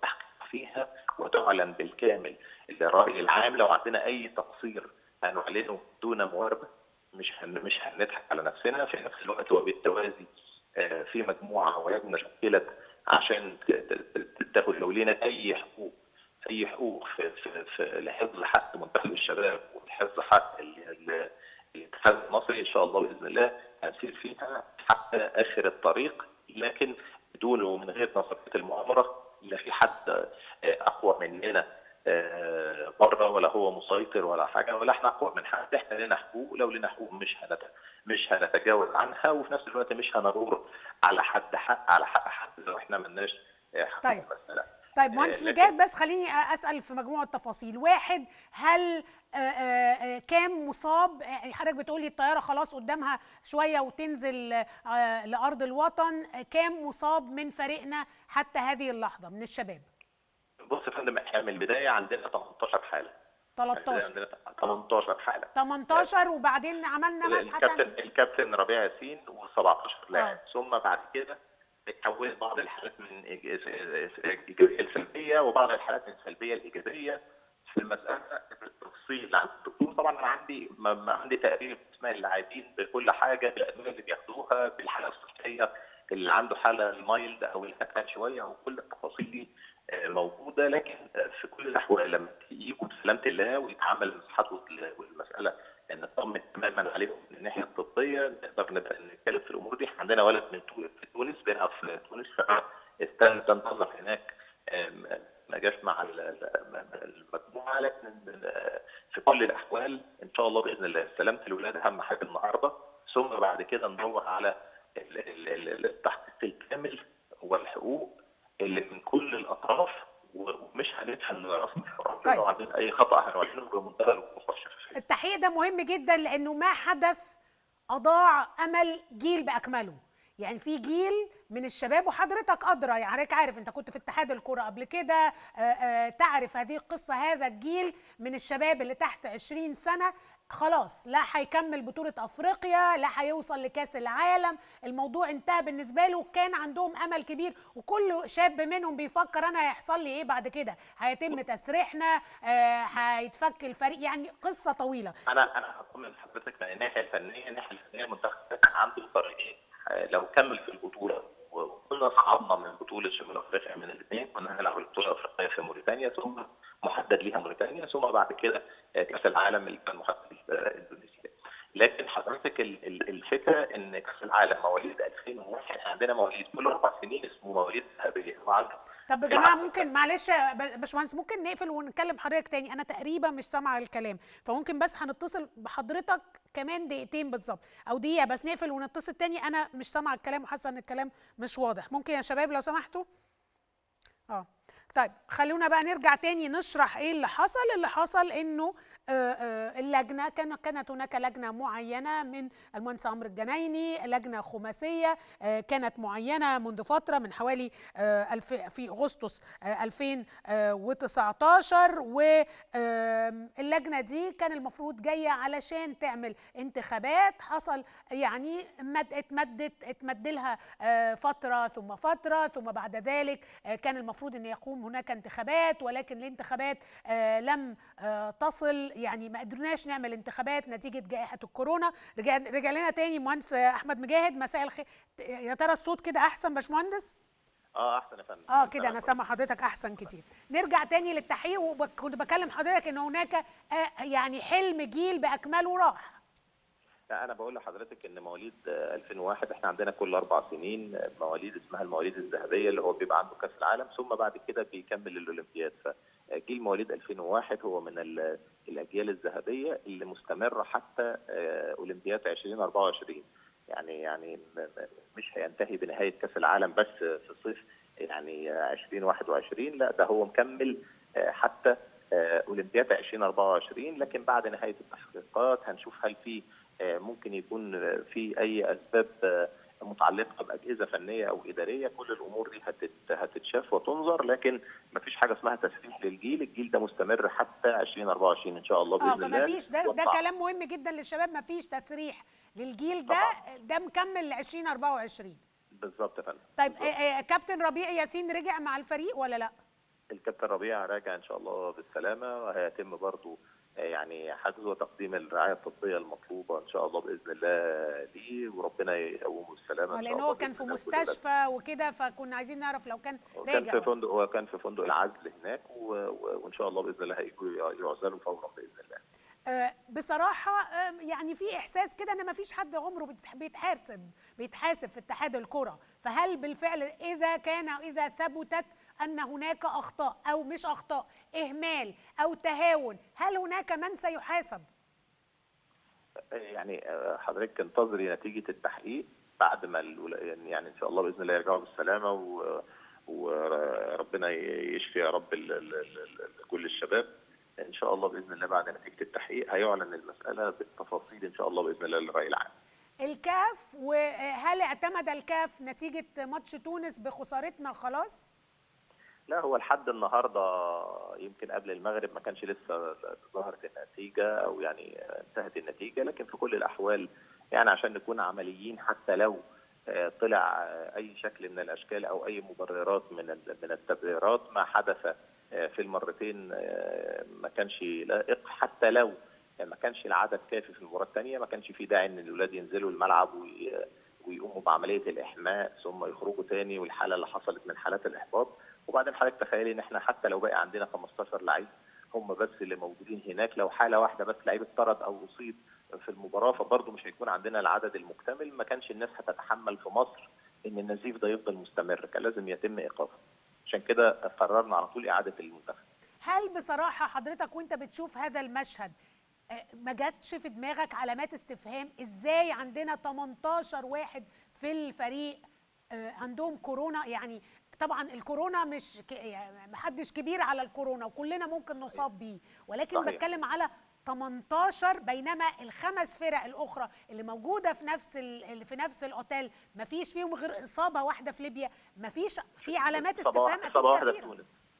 فيها وتعلن بالكامل للرأي العام. لو عندنا أي تقصير هنعلنه دون مواربة، مش هنضحك على نفسنا. في نفس الوقت وبالتوازي في مجموعة ولجنة شكلت عشان تاخد لو لنا أي حقوق في لحفظ حق منتخب الشباب ولحفظ حق الاتحاد المصري. ان شاء الله باذن الله هنسير فيها حتى اخر الطريق، لكن بدون ومن غير نظريه المؤامره. لا في حد اقوى مننا بره، ولا هو مسيطر ولا حاجه، ولا احنا اقوى من حد. احنا لنا حقوق، لو لنا حقوق مش هنتجاوز عنها، وفي نفس الوقت مش هنغور على حق حد لو احنا مالناش حقوق. طيب مهندس مجاهد، بس خليني اسال في مجموعه تفاصيل. واحد، هل كام مصاب؟ يعني حضرتك بتقولي الطياره خلاص قدامها شويه وتنزل لارض الوطن، كام مصاب من فريقنا حتى هذه اللحظه من الشباب؟ بص يا فندم، احنا من البدايه عندنا 18 حاله. 18 حاله 18 وبعدين عملنا مسحه ثانيه. الكابتن ربيع ياسين و17 لاعب. ثم بعد كده اتحولت بعض الحالات من ايجابيه لسلبيه، وبعض الحالات من سلبيه لايجابيه. في المساله بالتفصيل عند الدكتور طبعا انا عندي تقرير اسماء اللاعبين بكل حاجه، بالادويه اللي بياخدوها، بالحاله الصحيه اللي عنده حاله المايلد او الاتقل شويه، وكل التفاصيل دي موجوده. لكن في كل الاحوال لما يجوا بسلامه الله ويتعمل المساحات والمساله ان نطمن تماما عليهم من الناحيه الطبيه، نقدر نبدا نتكلم في الامور دي. عندنا ولد من تونس بيلعب في تونس، فانتظر هناك، ما جاش مع المجموعه. لكن في كل الاحوال ان شاء الله باذن الله سلامه الولاد اهم حاجه النهارده، ثم بعد كده ندور على التحقيق الكامل والحقوق اللي من كل الاطراف، ومش هندفن راسنا في الرمل. لو عندنا اي خطا هنعلنه بمنتهى الوضوح والشفافيه. التحقيق ده مهم جدا، لانه ما حدث اضاع امل جيل باكمله. يعني في جيل من الشباب، وحضرتك ادرى، يعني حضرتك عارف، انت كنت في اتحاد الكره قبل كده، تعرف هذه القصه. هذا الجيل من الشباب اللي تحت 20 سنه خلاص لا هيكمل بطوله افريقيا، لا هيوصل لكاس العالم. الموضوع انتهى بالنسبه له. كان عندهم امل كبير، وكل شاب منهم بيفكر انا هيحصل لي ايه بعد كده، هيتم تسريحنا، هيتفك الفريق. يعني قصه طويله. انا هطمن حضرتك من الناحيه الفنيه. المنتخب كان عنده طريقين. لو كمل في البطوله وكنا صعدنا من بطوله شمال افريقيا من الاثنين، كنا هنلعب البطوله الافريقيه في موريتانيا، ثم محدد ليها موريتانيا، ثم بعد كده كاس العالم اللي كان محدد اندونيسيا. لكن حضرتك الفكره ان كاس العالم مواليد 2001 عندنا مواليد كل 4 سنين اسمه مواليد ذهبيه. طب يا جماعه ممكن معلش يا باشمهندس ممكن نقفل ونكلم حضرتك تاني؟ انا تقريبا مش سامعه الكلام، فممكن بس هنتصل بحضرتك كمان دقيقتين بالظبط او دقيقه بس، نقفل ونتصل تاني. انا مش سامعه الكلام وحاسه ان الكلام مش واضح. ممكن يا شباب لو سمحتوا؟ طيب خلونا بقى نرجع تاني نشرح ايه اللي حصل. اللي حصل انه اللجنه كانت هناك لجنه معينه من المهندس عمرو الجنايني، لجنه خماسيه كانت معينه منذ فتره من حوالي في اغسطس 2019، واللجنه دي كان المفروض جايه علشان تعمل انتخابات. حصل يعني اتمد لها فتره ثم فتره، ثم بعد ذلك كان المفروض ان يقوم هناك انتخابات، ولكن الانتخابات لم تصل. يعني ما قدرناش نعمل انتخابات نتيجه جائحه الكورونا. رجع لنا تاني مهندس احمد مجاهد. مساء الخير. يا ترى الصوت كده احسن باشمهندس؟ احسن يا فندم. كده انا سامع حضرتك احسن كتير. نرجع تاني للتحقيق، وكنت بكلم حضرتك ان هناك يعني حلم جيل باكمله راح. لا انا بقول لحضرتك ان مواليد 2001 احنا عندنا كل 4 سنين مواليد اسمها المواليد الذهبيه، اللي هو بيبقى عنده كاس العالم ثم بعد كده بيكمل الاولمبياد. فجيل مواليد 2001 هو من الاجيال الذهبيه اللي مستمره حتى اولمبياد 2024. يعني مش هينتهي بنهايه كاس العالم بس في الصيف يعني 2021، لا ده هو مكمل حتى اولمبياد 2024. لكن بعد نهايه التحقيقات هنشوف هل في ممكن يكون في اي اسباب متعلقه باجهزه فنيه او اداريه. كل الامور دي هتتشاف وتنظر، لكن ما فيش حاجه اسمها تسريح للجيل. الجيل ده مستمر حتى 2024 ان شاء الله باذن الله. فما فيش ده كلام مهم جدا للشباب. ما فيش تسريح للجيل ده مكمل ل 2024 بالظبط يا فندم. طيب كابتن ربيع ياسين رجع مع الفريق ولا لا؟ الكابتن ربيع راجع ان شاء الله بالسلامه، وهيتم برضو يعني حجز وتقديم الرعايه الطبيه المطلوبه ان شاء الله باذن الله ليه، وربنا يقومه بالسلامه ان شاء لان الله هو كان في بإذن الله. مستشفى وكده، فكنا عايزين نعرف لو كان كان راجع في فندق، هو كان في فندق العزل هناك، وان شاء الله باذن الله هيجوا يعزلوا فورا باذن الله. بصراحة يعني في إحساس كده إن مفيش حد عمره بيتحاسب في اتحاد الكرة، فهل بالفعل إذا ثبتت أن هناك أخطاء أو مش أخطاء، إهمال أو تهاون، هل هناك من سيحاسب؟ يعني حضرتك انتظري نتيجة التحقيق بعد ما يعني إن شاء الله بإذن الله يرجعوا بالسلامة، وربنا يشفي يا رب كل الشباب ان شاء الله باذن الله. بعد نتيجه التحقيق هيعلن المساله بالتفاصيل ان شاء الله باذن الله للراي العام. الكاف، وهل اعتمد الكاف نتيجه ماتش تونس بخسارتنا خلاص؟ لا، هو لحد النهارده يمكن قبل المغرب ما كانش لسه ظهرت النتيجه او يعني انتهت النتيجه، لكن في كل الاحوال يعني عشان نكون عمليين، حتى لو طلع اي شكل من الاشكال او اي مبررات من التبريرات، ما حدث في المرتين ما كانش لائق، حتى لو ما كانش العدد كافي في المباراه الثانيه، ما كانش في داعي ان الاولاد ينزلوا الملعب ويقوموا بعمليه الاحماء ثم يخرجوا تاني، والحاله اللي حصلت من حالات الاحباط. وبعدين حضرتك تخيلي ان احنا حتى لو بقى عندنا 15 لعيب هم بس اللي موجودين هناك، لو حاله واحده بس لعيب اتطرد او اصيب في المباراه، فبرضه مش هيكون عندنا العدد المكتمل. ما كانش الناس هتتحمل في مصر ان النزيف ده يفضل مستمر، كان لازم يتم ايقافه. عشان كده قررنا على طول اعاده المنتخب. هل بصراحه حضرتك وانت بتشوف هذا المشهد ما جاتش في دماغك علامات استفهام؟ ازاي عندنا 18 واحد في الفريق عندهم كورونا؟ يعني طبعا الكورونا مش يعني محدش كبير على الكورونا وكلنا ممكن نصاب بيه، ولكن صحيح. بتكلم على 18، بينما الخمس فرق الاخرى اللي موجوده في نفس الاوتيل ما فيش فيهم غير اصابه واحده في ليبيا، ما فيش في علامات استفهام اكيد كثيره.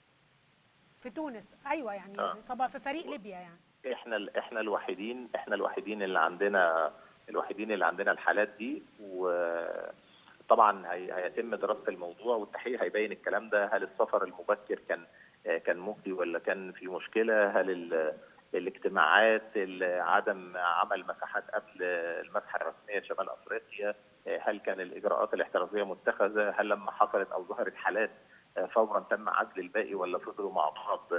في تونس ايوه، يعني اصابه في فريق ليبيا. يعني احنا الوحيدين اللي عندنا الحالات دي، وطبعا هيتم دراسه الموضوع والتحقيق هيبين الكلام ده. هل السفر المبكر كان مجدي ولا كان في مشكله؟ هل الاجتماعات، عدم عمل مساحات قبل المسحه الرسميه شمال افريقيا، هل كان الاجراءات الاحترازيه متخذه؟ هل لما حصلت او ظهرت حالات فورا تم عزل الباقي ولا فضلوا مع بعض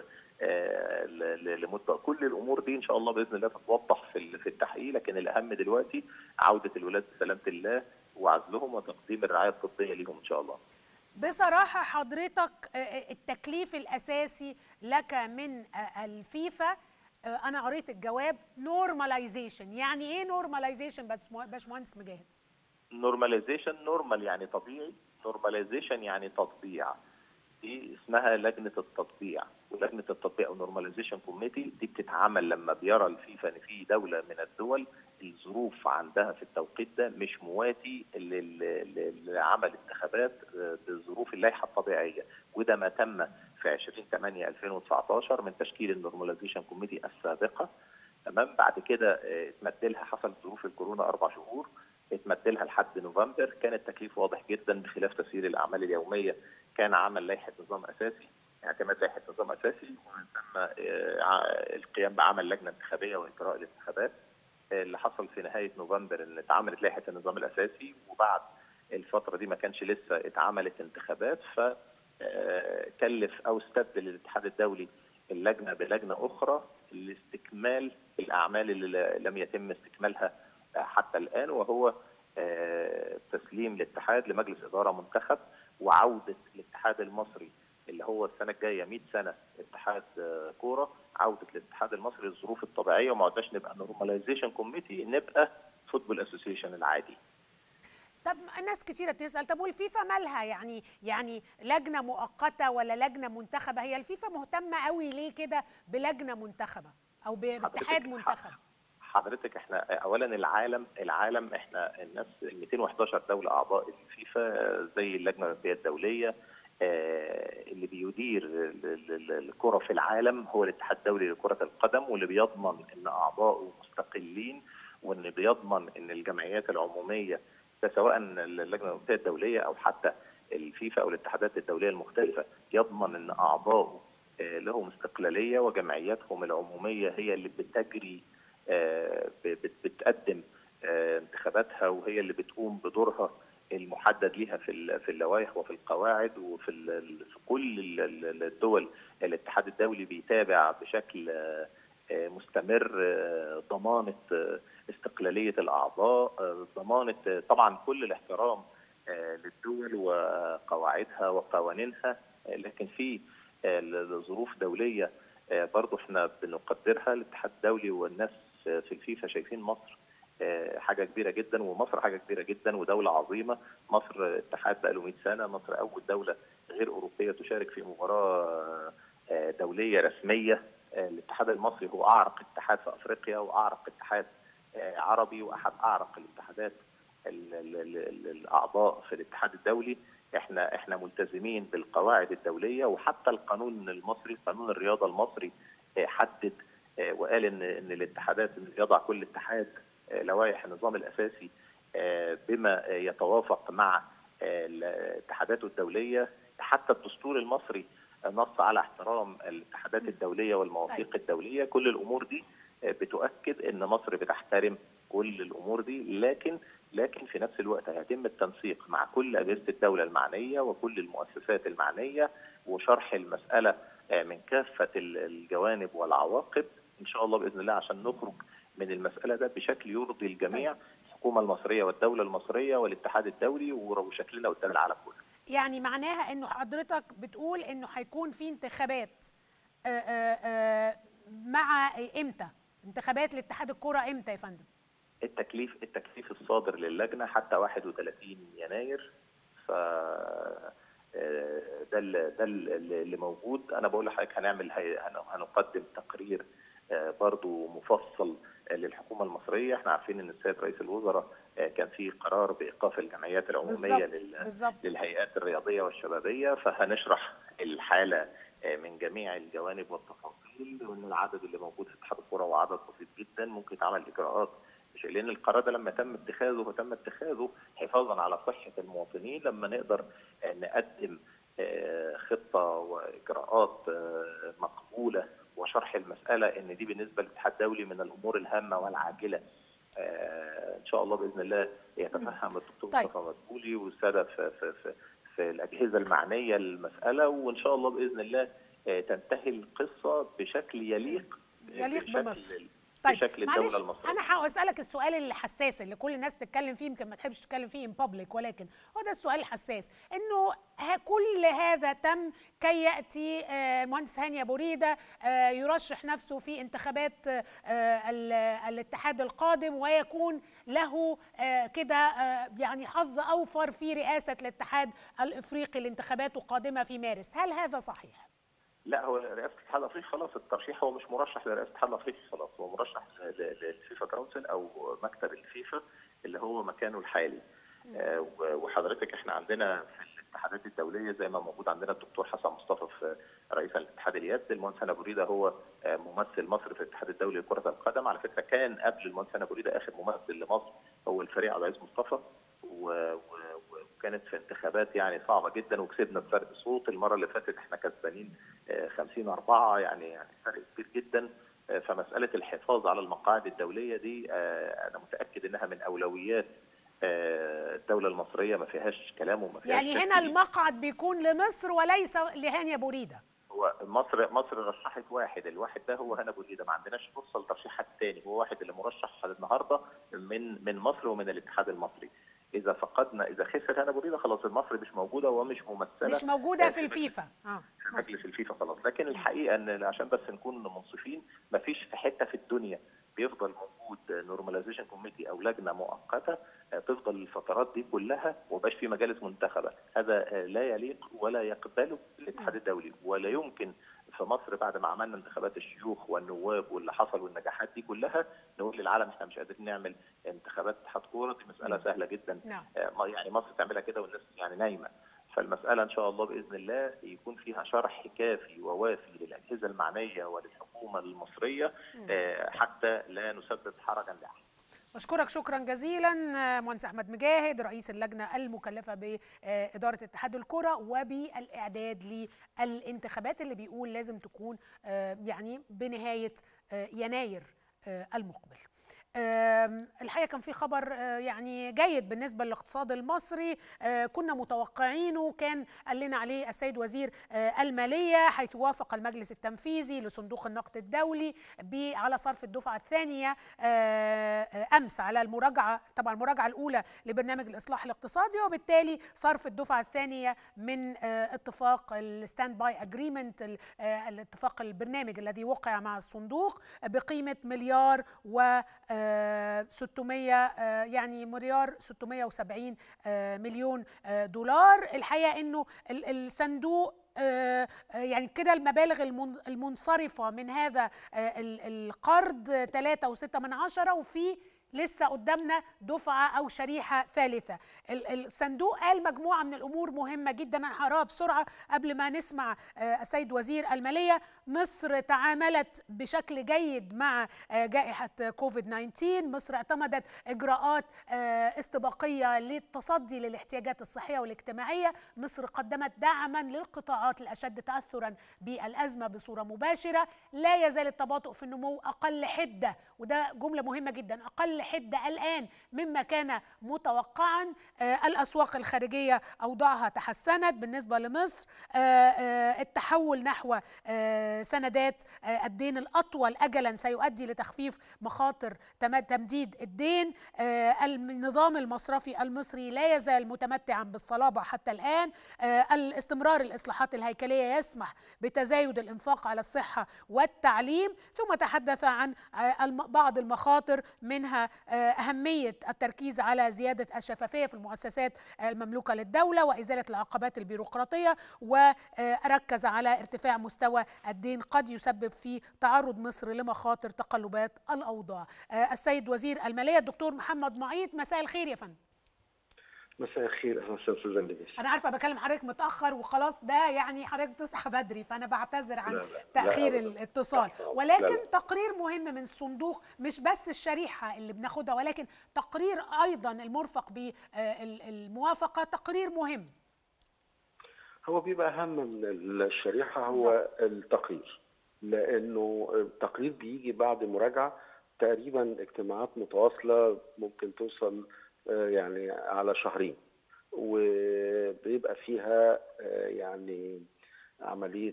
لمده؟ كل الامور دي ان شاء الله باذن الله تتوضح في التحقيق، لكن الاهم دلوقتي عوده الولاد بسلامه الله وعزلهم وتقديم الرعايه الطبيه ليهم ان شاء الله. بصراحه حضرتك التكليف الاساسي لك من الفيفا، انا قريت الجواب نورماليزيشن. يعني ايه نورماليزيشن باشمهندس مجاهد؟ نورماليزيشن، نورمال يعني طبيعي، نورماليزيشن يعني تطبيع. دي اسمها لجنه التطبيع، ولجنه التطبيع او نورماليزيشن كوميتي دي بتتعمل لما بيرى الفيفا ان في دوله من الدول الظروف عندها في التوقيت ده مش مواتي لعمل انتخابات بظروف اللائحه الطبيعيه، وده ما تم في 20/8/2019 من تشكيل النورماليزيشن كوميتي السابقه. تمام. بعد كده اتمد لها، حصلت ظروف الكورونا 4 شهور، اتمد لها لحد نوفمبر. كان التكليف واضح جدا بخلاف تسيير الاعمال اليوميه، كان عمل لائحه نظام اساسي، اعتماد لائحه نظام اساسي، ومن ثم القيام بعمل لجنه انتخابيه واجراء الانتخابات. اللي حصل في نهايه نوفمبر ان اتعملت لائحه النظام الاساسي، وبعد الفتره دي ما كانش لسه اتعملت انتخابات، فكلف او استبدل الاتحاد الدولي اللجنه بلجنه اخرى لاستكمال الاعمال اللي لم يتم استكمالها حتى الان، وهو تسليم الاتحاد لمجلس اداره منتخب، وعوده الاتحاد المصري اللي هو السنه الجايه 100 سنه اتحاد كوره، عوده الاتحاد المصري للظروف الطبيعيه، وما عدناش نبقى نورماليزيشن كوميتي، نبقى فوتبول اسوسيشن العادي. طب ناس كتيره بتسال، طب والفيفا مالها؟ يعني لجنه مؤقته ولا لجنه منتخبه؟ هي الفيفا مهتمه قوي ليه كده بلجنه منتخبه او باتحاد منتخب؟ حضرتك احنا اولا العالم احنا الناس 211 دوله اعضاء الفيفا، زي اللجنه الاولمبيه الدوليه. اللي بيدير الكره في العالم هو الاتحاد الدولي لكره القدم، واللي بيضمن ان اعضائه مستقلين، وان بيضمن ان الجمعيات العموميه سواء اللجنه الاولمبيه الدوليه او حتى الفيفا او الاتحادات الدوليه المختلفه يضمن ان اعضائه لهم استقلاليه وجمعياتهم العموميه هي اللي بتجري بتقدم انتخاباتها، وهي اللي بتقوم بدورها المحدد لها في اللوائح وفي القواعد في كل الدول. الاتحاد الدولي بيتابع بشكل مستمر ضمانه استقلاليه الاعضاء، ضمانه طبعا كل الاحترام للدول وقواعدها وقوانينها، لكن في ظروف دوليه برضو احنا بنقدرها. الاتحاد الدولي والناس في الفيفا شايفين مصر حاجه كبيره جدا، ومصر حاجه كبيره جدا ودوله عظيمه. مصر اتحاد بقى له 100 سنه، مصر اول دوله غير اوروبيه تشارك في مباراه دوليه رسميه. الاتحاد المصري هو اعرق اتحاد في افريقيا واعرق اتحاد عربي واحد اعرق الاتحادات الاعضاء في الاتحاد الدولي. احنا ملتزمين بالقواعد الدوليه، وحتى القانون المصري قانون الرياضه المصري حدد وقال ان الاتحادات يضع كل اتحاد لوائح النظام الاساسي بما يتوافق مع الاتحاداته الدوليه. حتى الدستور المصري نص على احترام الاتحادات الدوليه والمواثيق الدوليه. كل الامور دي بتؤكد ان مصر بتحترم كل الامور دي، لكن في نفس الوقت هيتم التنسيق مع كل اجهزه الدوله المعنيه وكل المؤسسات المعنيه، وشرح المساله من كافه الجوانب والعواقب ان شاء الله باذن الله، عشان نخرج من المساله ده بشكل يرضي الجميع، الحكومه المصريه والدوله المصريه والاتحاد الدولي وشكلنا قدام العالم كله. يعني معناها انه حضرتك بتقول انه هيكون في انتخابات مع امتى؟ انتخابات لاتحاد الكرة امتى يا فندم؟ التكليف الصادر للجنه حتى 31 يناير. ف ده اللي موجود. انا بقول لحضرتك هنقدم تقرير برضو مفصل للحكومه المصريه. احنا عارفين ان السيد رئيس الوزراء كان في قرار بايقاف الجمعيات العموميه للهيئات الرياضيه والشبابيه، فهنشرح الحاله من جميع الجوانب والتفاصيل، وان العدد اللي موجود في اتحاد الكره هو عدد بسيط جدا، ممكن يتعمل اجراءات، لان القرار ده لما تم اتخاذه حفاظا على صحه المواطنين، لما نقدر نقدم خطه واجراءات مقبوله وشرح المساله ان دي بالنسبه للاتحاد الدولي من الامور الهامه والعاجله. ان شاء الله باذن الله يتفهم الدكتور مصطفى مدبولي والساده في الاجهزه المعنيه للمساله، وان شاء الله باذن الله تنتهي القصه بشكل يليق بمصر. بشكل الدولة المصرية. أنا هسألك السؤال الحساس اللي كل الناس تتكلم فيه، يمكن ما تحبش تتكلم فيه in public، ولكن هو ده السؤال الحساس، إنه كل هذا تم كي يأتي المهندس هاني أبو ريدة يرشح نفسه في انتخابات الاتحاد القادم، ويكون له كده يعني حظ أوفر في رئاسة الاتحاد الإفريقي لانتخاباته قادمة في مارس. هل هذا صحيح؟ لا، هو رئاسه الاتحاد الافريقي خلاص الترشيح، هو مش مرشح لرئاسه الاتحاد الافريقي خلاص، هو مرشح للفيفا كونسل او مكتب الفيفا اللي هو مكانه الحالي. وحضرتك احنا عندنا في الاتحادات الدوليه زي ما موجود عندنا الدكتور حسن مصطفى في رئيس الاتحاد اليد، المهندس هاني أبو ريدة هو ممثل مصر في الاتحاد الدولي لكره القدم. على فكره كان قبل المهندس هاني أبو ريدة اخر ممثل لمصر هو الفريق عبد العزيز مصطفى، وكانت في انتخابات يعني صعبه جدا وكسبنا بفرق صوت. المره اللي فاتت احنا كسبانين 50-4، يعني فرق كبير جدا. فمساله الحفاظ على المقاعد الدوليه دي انا متاكد انها من اولويات الدوله المصريه، ما فيهاش كلام وما فيهاش يعني هنا المقعد بيكون لمصر وليس لهاني أبو ريدة. هو مصر رشحت واحد، الواحد ده هو هاني أبو ريدة، ما عندناش فرصه لترشيح حد تاني، هو واحد اللي مرشح النهارده من مصر ومن الاتحاد المصري. اذا خسر هاني أبو ريدة خلاص مصر مش موجوده ومش ممثله، مش موجوده في الفيفا في مجلس الفيفا خلاص. لكن الحقيقه ان عشان بس نكون منصفين، ما فيش في حته في الدنيا بيفضل موجود نورماليزيشن كوميتي او لجنه مؤقته تفضل الفترات دي كلها ومبقاش في مجالس منتخبه. هذا لا يليق ولا يقبله الاتحاد الدولي، ولا يمكن في مصر بعد ما عملنا انتخابات الشيوخ والنواب واللي حصل والنجاحات دي كلها نقول للعالم احنا مش قادرين نعمل انتخابات اتحاد كوره. دي مساله سهله جدا، يعني مصر تعملها كده والناس يعني نايمه. فالمساله ان شاء الله باذن الله يكون فيها شرح كافي ووافي للاجهزه المعنيه وللحكومه المصريه حتى لا نسبب حرجا لاحد. أشكرك شكرا جزيلا مهندس أحمد مجاهد رئيس اللجنة المكلفة بإدارة اتحاد الكرة وبالإعداد للانتخابات اللي بيقول لازم تكون يعني بنهاية يناير المقبل. الحقيقة كان في خبر يعني جيد بالنسبة للاقتصاد المصري كنا متوقعينه، كان قال لنا عليه السيد وزير المالية حيث وافق المجلس التنفيذي لصندوق النقد الدولي على صرف الدفعة الثانية أمس على المراجعة، طبعا المراجعة الأولى لبرنامج الإصلاح الاقتصادي، وبالتالي صرف الدفعة الثانية من اتفاق الستاند باي اجريمنت، الاتفاق البرنامج الذي وقع مع الصندوق بقيمة مليار و 600 يعني مليار 670 مليون دولار. الحقيقة انه الصندوق يعني كده المبالغ المنصرفة من هذا القرض 3.6، وفي لسه قدامنا دفعة أو شريحة ثالثة. الصندوق قال مجموعة من الأمور مهمة جدا، أنا هقراها بسرعة قبل ما نسمع السيد وزير المالية. مصر تعاملت بشكل جيد مع جائحة كوفيد-19، مصر اعتمدت إجراءات استباقية للتصدي للاحتياجات الصحية والاجتماعية، مصر قدمت دعما للقطاعات الأشد تأثرا بالأزمة بصورة مباشرة، لا يزال التباطؤ في النمو أقل حدة، وده جملة مهمة جدا، أقل حدة الآن مما كان متوقعا. الأسواق الخارجية أوضاعها تحسنت بالنسبة لمصر، التحول نحو سندات الدين الأطول أجلا سيؤدي لتخفيف مخاطر تمديد الدين، النظام المصرفي المصري لا يزال متمتعا بالصلابة حتى الآن، الاستمرار الإصلاحات الهيكلية يسمح بتزايد الإنفاق على الصحة والتعليم، ثم تحدث عن بعض المخاطر منها أهمية التركيز على زيادة الشفافية في المؤسسات المملوكة للدولة وإزالة العقبات البيروقراطية، وركز على ارتفاع مستوى الدين قد يسبب في تعرض مصر لمخاطر تقلبات الأوضاع. السيد وزير المالية الدكتور محمد معيط، مساء الخير يا فندم. مساء الخير. اهلا وسهلا بك. انا عارفه بكلم حضرتك متاخر وخلاص، ده يعني حضرتك تصحى بدري، فانا بعتذر عن تاخير الاتصال، ولكن تقرير مهم من الصندوق، مش بس الشريحه اللي بناخدها ولكن تقرير ايضا المرفق بالموافقه، تقرير مهم. هو بيبقى اهم من الشريحه هو التقرير، لانه التقرير بيجي بعد مراجعه تقريبا اجتماعات متواصله ممكن توصل يعني على شهرين، وبيبقى فيها يعني عملية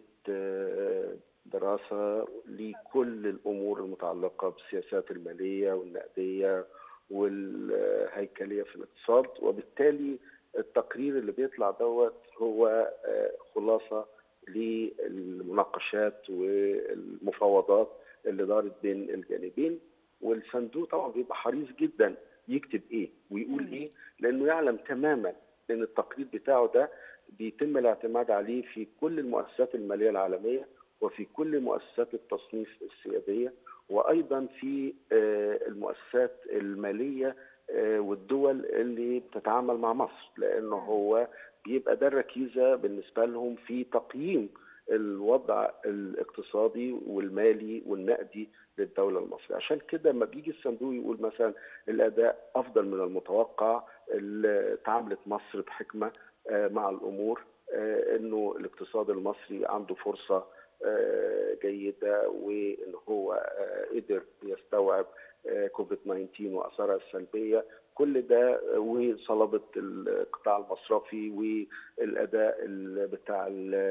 دراسة لكل الأمور المتعلقة بالسياسات المالية والنقدية والهيكلية في الاقتصاد، وبالتالي التقرير اللي بيطلع دوت هو خلاصة للمناقشات والمفاوضات اللي دارت بين الجانبين. والصندوق طبعا بيبقى حريص جدا يكتب ايه ويقول ايه، لانه يعلم تماما ان التقرير بتاعه ده بيتم الاعتماد عليه في كل المؤسسات الماليه العالميه وفي كل مؤسسات التصنيف السياديه، وايضا في المؤسسات الماليه والدول اللي بتتعامل مع مصر، لانه هو بيبقى ده الركيزه بالنسبه لهم في تقييم الوضع الاقتصادي والمالي والنقدي للدولة المصرية. عشان كده لما بيجي الصندوق يقول مثلا الأداء أفضل من المتوقع، تعاملت مصر بحكمة مع الأمور، إنه الاقتصاد المصري عنده فرصة جيدة، وإن هو قدر يستوعب كوفيد-19 وأثارها السلبية، كل ده وصلابة القطاع المصرفي والأداء بتاع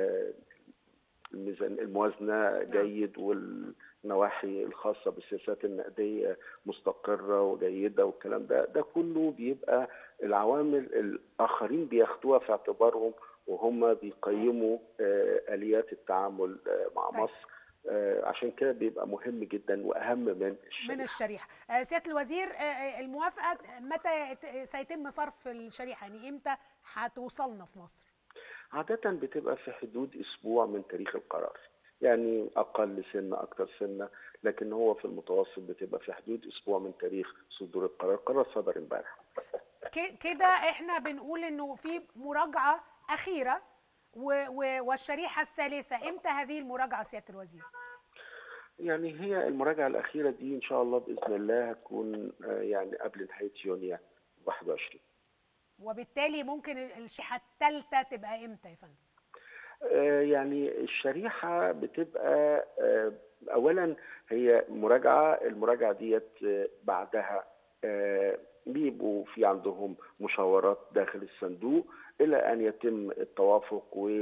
الموازنة جيد، والنواحي الخاصة بالسياسات النقدية مستقرة وجيدة، والكلام ده كله بيبقى العوامل الآخرين بياخدوها في اعتبارهم وهم بيقيموا آليات التعامل مع مصر. عشان كده بيبقى مهم جدا وأهم من الشريحة. سيادة الوزير، الموافقة متى سيتم صرف الشريحة؟ يعني إمتى هتوصلنا في مصر؟ عادة بتبقى في حدود أسبوع من تاريخ القرار، يعني أقل سنة أكثر سنة، لكن هو في المتوسط بتبقى في حدود أسبوع من تاريخ صدور القرار. القرار صدر امبارح. كده إحنا بنقول إنه في مراجعة أخيرة والشريحة الثالثة، إمتى هذه المراجعة سيادة الوزير؟ يعني هي المراجعة الأخيرة دي إن شاء الله بإذن الله هتكون يعني قبل نهاية يونيو 21. وبالتالي ممكن الشريحة الثالثة تبقى امتى يا فندم؟ يعني الشريحة بتبقى أولا هي المراجعة ديت بعدها بيبقوا في عندهم مشاورات داخل الصندوق إلى أن يتم التوافق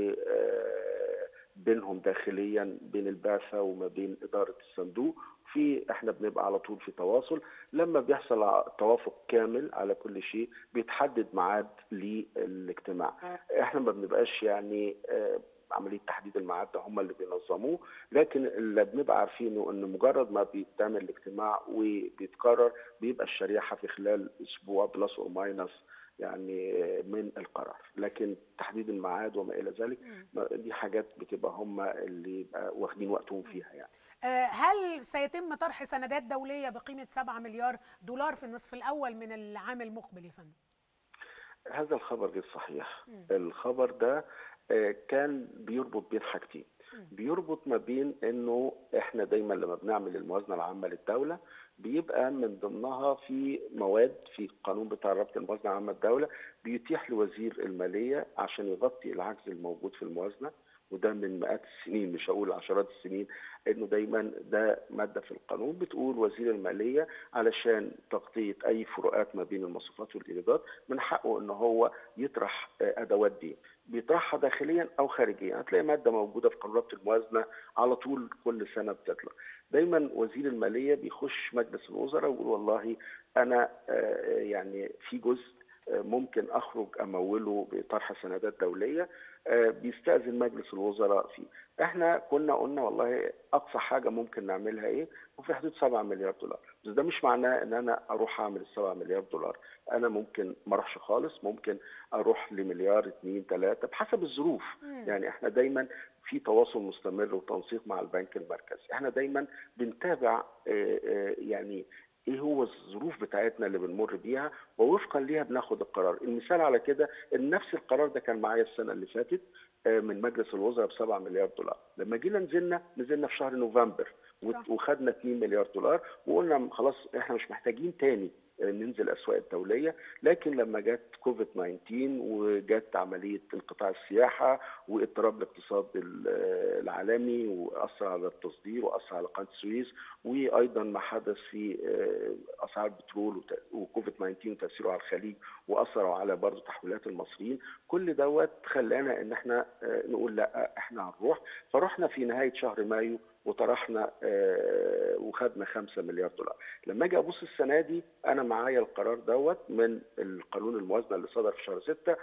بينهم داخليا بين البعثة وما بين إدارة الصندوق. احنا بنبقى على طول في تواصل. لما بيحصل توافق كامل على كل شيء بيتحدد ميعاد للاجتماع. احنا ما بنبقاش يعني عمليه تحديد الميعاد ده هم اللي بينظموه، لكن اللي بنبقى عارفينه ان مجرد ما بيتعمل الاجتماع وبيتقرر بيبقى الشريحه في خلال اسبوع بلس او ماينس يعني من القرار، لكن تحديد الميعاد وما الى ذلك دي حاجات بتبقى هم اللي يبقى واخدين وقتهم فيها يعني. هل سيتم طرح سندات دوليه بقيمه 7 مليار دولار في النصف الاول من العام المقبل يا فندم؟ هذا الخبر غير صحيح. الخبر ده كان بيربط بين حاجتين. بيربط ما بين انه احنا دايما لما بنعمل الموازنه العامه للدوله بيبقى من ضمنها في مواد في القانون بتاع ربط الموازنه العامه للدوله بيتيح لوزير الماليه عشان يغطي العجز الموجود في الموازنه، وده من مئات السنين مش هقول عشرات السنين، انه دايما ده ماده في القانون بتقول وزير الماليه علشان تغطيه اي فروقات ما بين المصروفات والايرادات من حقه ان هو يطرح ادوات دي، بيطرحها داخليا او خارجيا. هتلاقي ماده موجوده في قانون ربط الموازنه على طول كل سنه بتطلع. دايما وزير الماليه بيخش مجلس الوزراء ويقول والله انا يعني في جزء ممكن اخرج اموله بطرح سندات دوليه، بيستأذن مجلس الوزراء فيه. احنا كنا قلنا والله اقصى حاجه ممكن نعملها ايه وفي حدود 7 مليار دولار، بس ده مش معناه ان انا اروح اعمل 7 مليار دولار، انا ممكن ما اروحش خالص، ممكن اروح لمليار 2 3 بحسب الظروف. يعني احنا دايما في تواصل مستمر وتنسيق مع البنك المركزي، احنا دايما بنتابع يعني ايه هو الظروف بتاعتنا اللي بنمر بيها ووفقا ليها بناخد القرار. المثال على كده ان نفس القرار ده كان معايا السنه اللي فاتت من مجلس الوزراء ب7 مليار دولار. لما جينا نزلنا في شهر نوفمبر وخدنا 2 مليار دولار وقلنا خلاص احنا مش محتاجين تاني ننزل الاسواق الدوليه، لكن لما جت كوفيد 19 وجت عمليه انقطاع السياحه واضطراب الاقتصاد العالمي واثر على التصدير واثر على قناه السويس، وايضا ما حدث في اسعار البترول وكوفيد 19 وتاثيره على الخليج واثروا على برضه تحويلات المصريين، كل دوت خلانا ان احنا نقول لا احنا هنروح. فرحنا في نهايه شهر مايو وطرحنا وخدنا 5 مليار دولار. لما اجي ابص السنه دي انا معايا القرار دوت من القانون الموازنه اللي صدر في شهر 6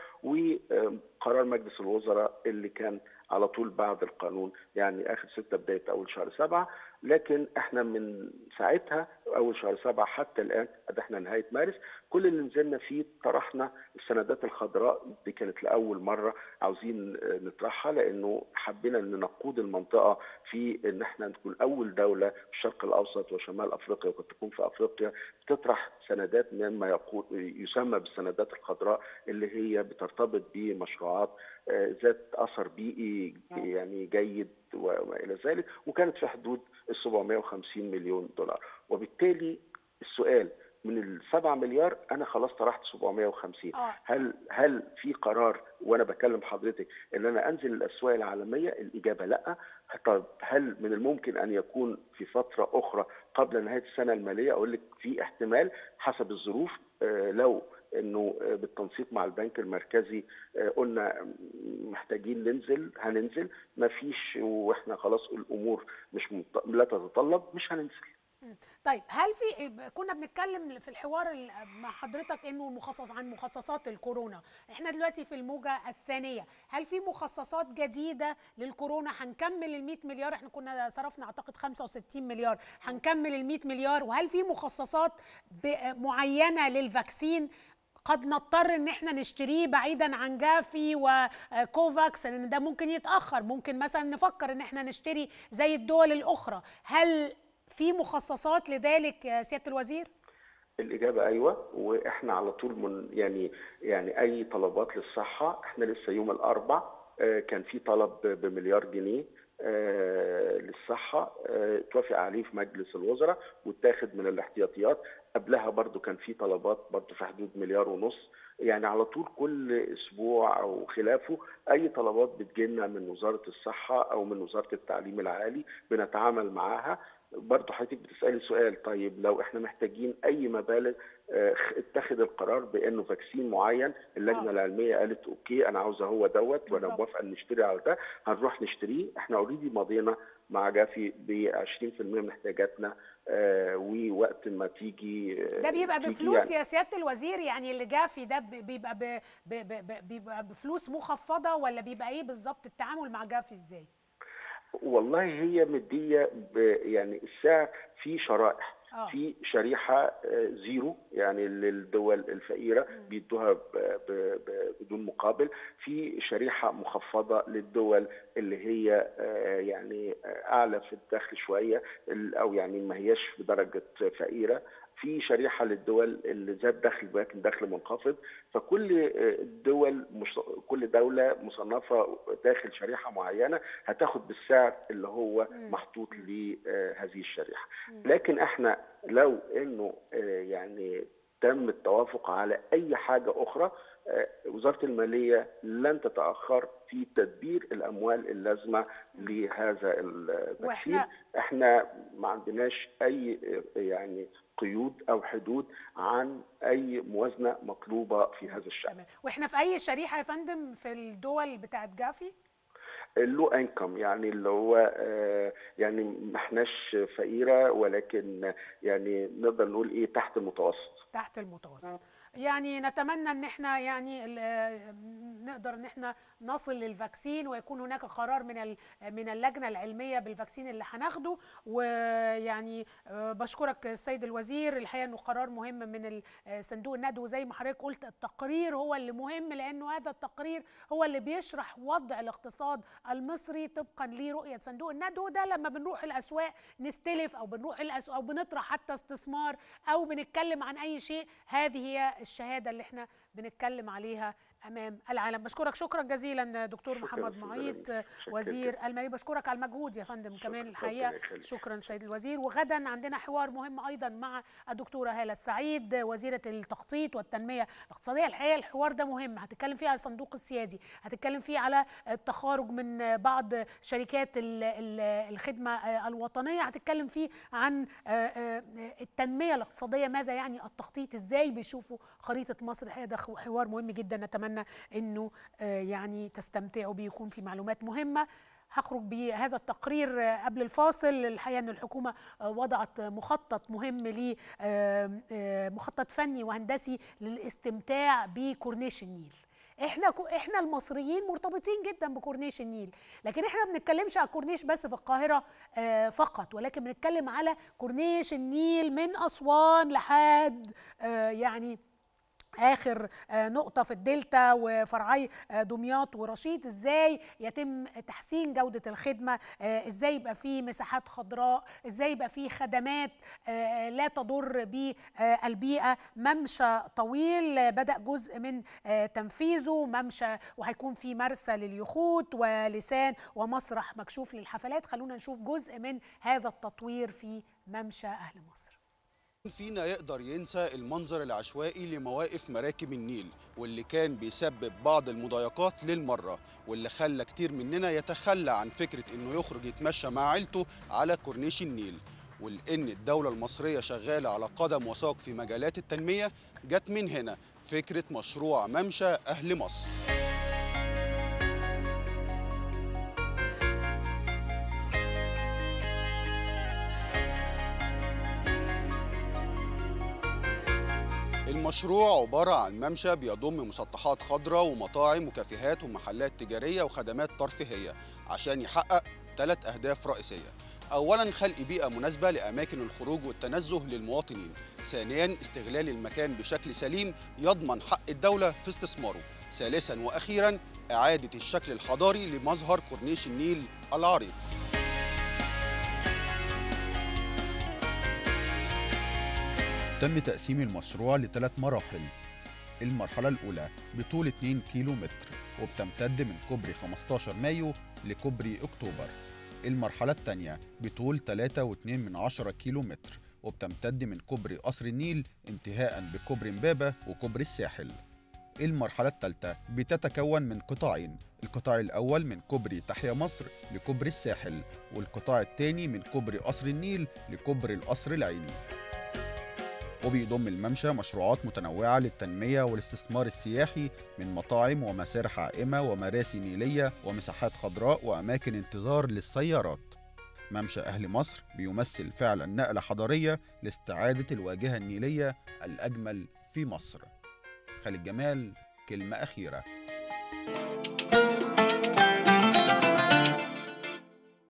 وقرار مجلس الوزراء اللي كان على طول بعد القانون يعني اخر 6 بدايه اول شهر 7، لكن احنا من ساعتها اول شهر 7 حتى الان احنا نهايه مارس كل اللي نزلنا فيه طرحنا السندات الخضراء. دي كانت لاول مره عاوزين نطرحها لانه حبينا ان نقود المنطقه في ان احنا نكون اول دوله في الشرق الاوسط وشمال افريقيا وقد تكون في افريقيا بتطرح سندات مما يسمى بالسندات الخضراء اللي هي بترتبط بمشروعات ذات اثر بيئي يعني جيد وما الى ذلك، وكانت في حدود ال 750 مليون دولار. وبالتالي السؤال من ال7 مليار انا خلاص طرحت 750، هل في قرار وانا بكلم حضرتك ان انا انزل الاسواق العالميه؟ الاجابه لا. طب هل من الممكن ان يكون في فتره اخرى قبل نهايه السنه الماليه؟ اقول لك في احتمال حسب الظروف. لو انه بالتنسيق مع البنك المركزي قلنا محتاجين ننزل هننزل، ما فيش واحنا خلاص الامور مش لا تتطلب مش هننزل. طيب هل في كنا بنتكلم في الحوار مع حضرتك انه عن مخصصات الكورونا، احنا دلوقتي في الموجه الثانيه، هل في مخصصات جديده للكورونا؟ هنكمل ال 100 مليار؟ احنا كنا صرفنا اعتقد 65 مليار، هنكمل ال 100 مليار؟ وهل في مخصصات معينه للفاكسين قد نضطر ان احنا نشتريه بعيدا عن جافي وكوفاكس ان ده ممكن يتاخر، ممكن مثلا نفكر ان احنا نشتري زي الدول الاخرى؟ هل في مخصصات لذلك يا سياده الوزير؟ الإجابة أيوة، وإحنا على طول يعني أي طلبات للصحة. إحنا لسه يوم الأربع كان في طلب بمليار جنيه للصحة اتوافق عليه في مجلس الوزراء واتاخد من الاحتياطيات. قبلها برضو كان في طلبات برضو في حدود 1.5 مليار. يعني على طول كل اسبوع او خلافه اي طلبات بتجيلنا من وزاره الصحه او من وزاره التعليم العالي بنتعامل معاها. برضه حضرتك بتسالي سؤال، طيب لو احنا محتاجين اي مبالغ، اتخذ القرار بانه فاكسين معين، اللجنه العلميه قالت اوكي انا عاوزه هو دوت وانا موافقه ان نشتري على ده، هنروح نشتريه. احنا اوريدي ماضينا مع جافي ب 20% من احتياجاتنا، ووقت ما تيجي ده بيبقى بفلوس يعني يا سياده الوزير؟ يعني اللي جافي ده بيبقى بفلوس مخفضه ولا بيبقى ايه بالظبط التعامل مع جافي ازاي؟ والله هي مديه يعني السعر في شرائح. في شريحه زيرو يعني للدول الفقيره بيدوها بدون مقابل، في شريحه مخفضه للدول اللي هي يعني اعلى في الدخل شويه او يعني ما هياش في درجه فقيره، في شريحه للدول اللي ذات دخل ولكن دخل منخفض. فكل الدول كل دوله مصنفه داخل شريحه معينه هتاخد بالسعر اللي هو محطوط لهذه الشريحه. لكن احنا لو انه يعني تم التوافق على اي حاجه اخرى، وزاره الماليه لن تتاخر في تدبير الاموال اللازمه لهذا الفاكسين. احنا ما عندناش اي يعني قيود او حدود عن اي موازنه مطلوبه في هذا الشأن. واحنا في اي شريحه يا فندم في الدول بتاعت جافي؟ اللو انكم، يعني اللي هو يعني ما احناش فقيره ولكن يعني نقدر نقول ايه تحت المتوسط. تحت المتوسط. يعني نتمنى ان احنا يعني نقدر ان احنا نصل للفاكسين ويكون هناك قرار من اللجنه العلميه بالفاكسين اللي هناخده. ويعني بشكرك السيد الوزير، الحقيقه انه قرار مهم من صندوق النقد، وزي ما حضرتك قلت التقرير هو اللي مهم لانه هذا التقرير هو اللي بيشرح وضع الاقتصاد المصري طبقا لرؤيه صندوق النقد. وده لما بنروح الاسواق نستلف او بنروح الاسواق او بنطرح حتى استثمار او بنتكلم عن اي شيء، هذه هي الشهاده اللي احنا بنتكلم عليها امام العالم. بشكرك شكرا جزيلا دكتور محمد معيط وزير الماليه. بشكرك على المجهود يا فندم كمان الحقيقه. شكرا سيد الوزير. وغدا عندنا حوار مهم ايضا مع الدكتوره هاله السعيد وزيره التخطيط والتنميه الاقتصاديه. الحقيقه الحوار ده مهم، هتتكلم فيه على الصندوق السيادي، هتتكلم فيه على التخارج من بعض شركات الخدمه الوطنيه، هتتكلم فيه عن التنميه الاقتصاديه، ماذا يعني التخطيط، ازاي بيشوفوا خريطه مصر. الحقيقه ده حوار مهم جدا، نتمنى انه يعني تستمتعوا بيه، يكون في معلومات مهمه. هخرج بهذا التقرير قبل الفاصل. الحقيقه ان الحكومه وضعت مخطط مهم مخطط فني وهندسي للاستمتاع بكورنيش النيل. احنا المصريين مرتبطين جدا بكورنيش النيل، لكن احنا ما بنتكلمش على كورنيش بس في القاهره فقط، ولكن بنتكلم على كورنيش النيل من اسوان لحد يعني آخر نقطة في الدلتا وفرعي دمياط ورشيد. ازاي يتم تحسين جودة الخدمة، ازاي يبقى فيه مساحات خضراء، ازاي يبقى فيه خدمات لا تضر بالبيئة. ممشى طويل بدأ جزء من تنفيذه، ممشى وهيكون فيه مرسى لليخوت ولسان ومسرح مكشوف للحفلات. خلونا نشوف جزء من هذا التطوير في ممشى أهل مصر. فينا يقدر ينسى المنظر العشوائي لمواقف مراكب النيل واللي كان بيسبب بعض المضايقات للمرة، واللي خلى كتير مننا يتخلى عن فكرة انه يخرج يتمشى مع عيلته على كورنيش النيل. ولأن الدولة المصرية شغالة على قدم وساق في مجالات التنمية، جت من هنا فكرة مشروع ممشى أهل مصر. المشروع عبارة عن ممشى بيضم مسطحات خضراء ومطاعم وكافيهات ومحلات تجارية وخدمات ترفيهية عشان يحقق 3 أهداف رئيسية. أولاً خلق بيئة مناسبة لأماكن الخروج والتنزه للمواطنين. ثانياً استغلال المكان بشكل سليم يضمن حق الدولة في استثماره. ثالثاً وأخيراً إعادة الشكل الحضاري لمظهر كورنيش النيل العريق. تم تقسيم المشروع ل3 مراحل. المرحلة الأولى بطول 2 كيلومتر وبتمتد من كوبري 15 مايو لكوبري أكتوبر. المرحلة الثانية بطول 3.2 كيلو متر، وبتمتد من كوبري قصر النيل انتهاء بكوبري إمبابة وكوبري الساحل. المرحلة الثالثة بتتكون من قطاعين، القطاع الأول من كوبري تحيا مصر لكوبري الساحل، والقطاع الثاني من كوبري قصر النيل لكوبري القصر العيني. وبيضم الممشى مشروعات متنوعة للتنمية والاستثمار السياحي من مطاعم ومسارح عائمة ومراسي نيلية ومساحات خضراء وأماكن انتظار للسيارات. ممشى أهل مصر بيمثل فعلا نقلة حضارية لاستعادة الواجهة النيلية الأجمل في مصر. خالد جمال، كلمة أخيرة.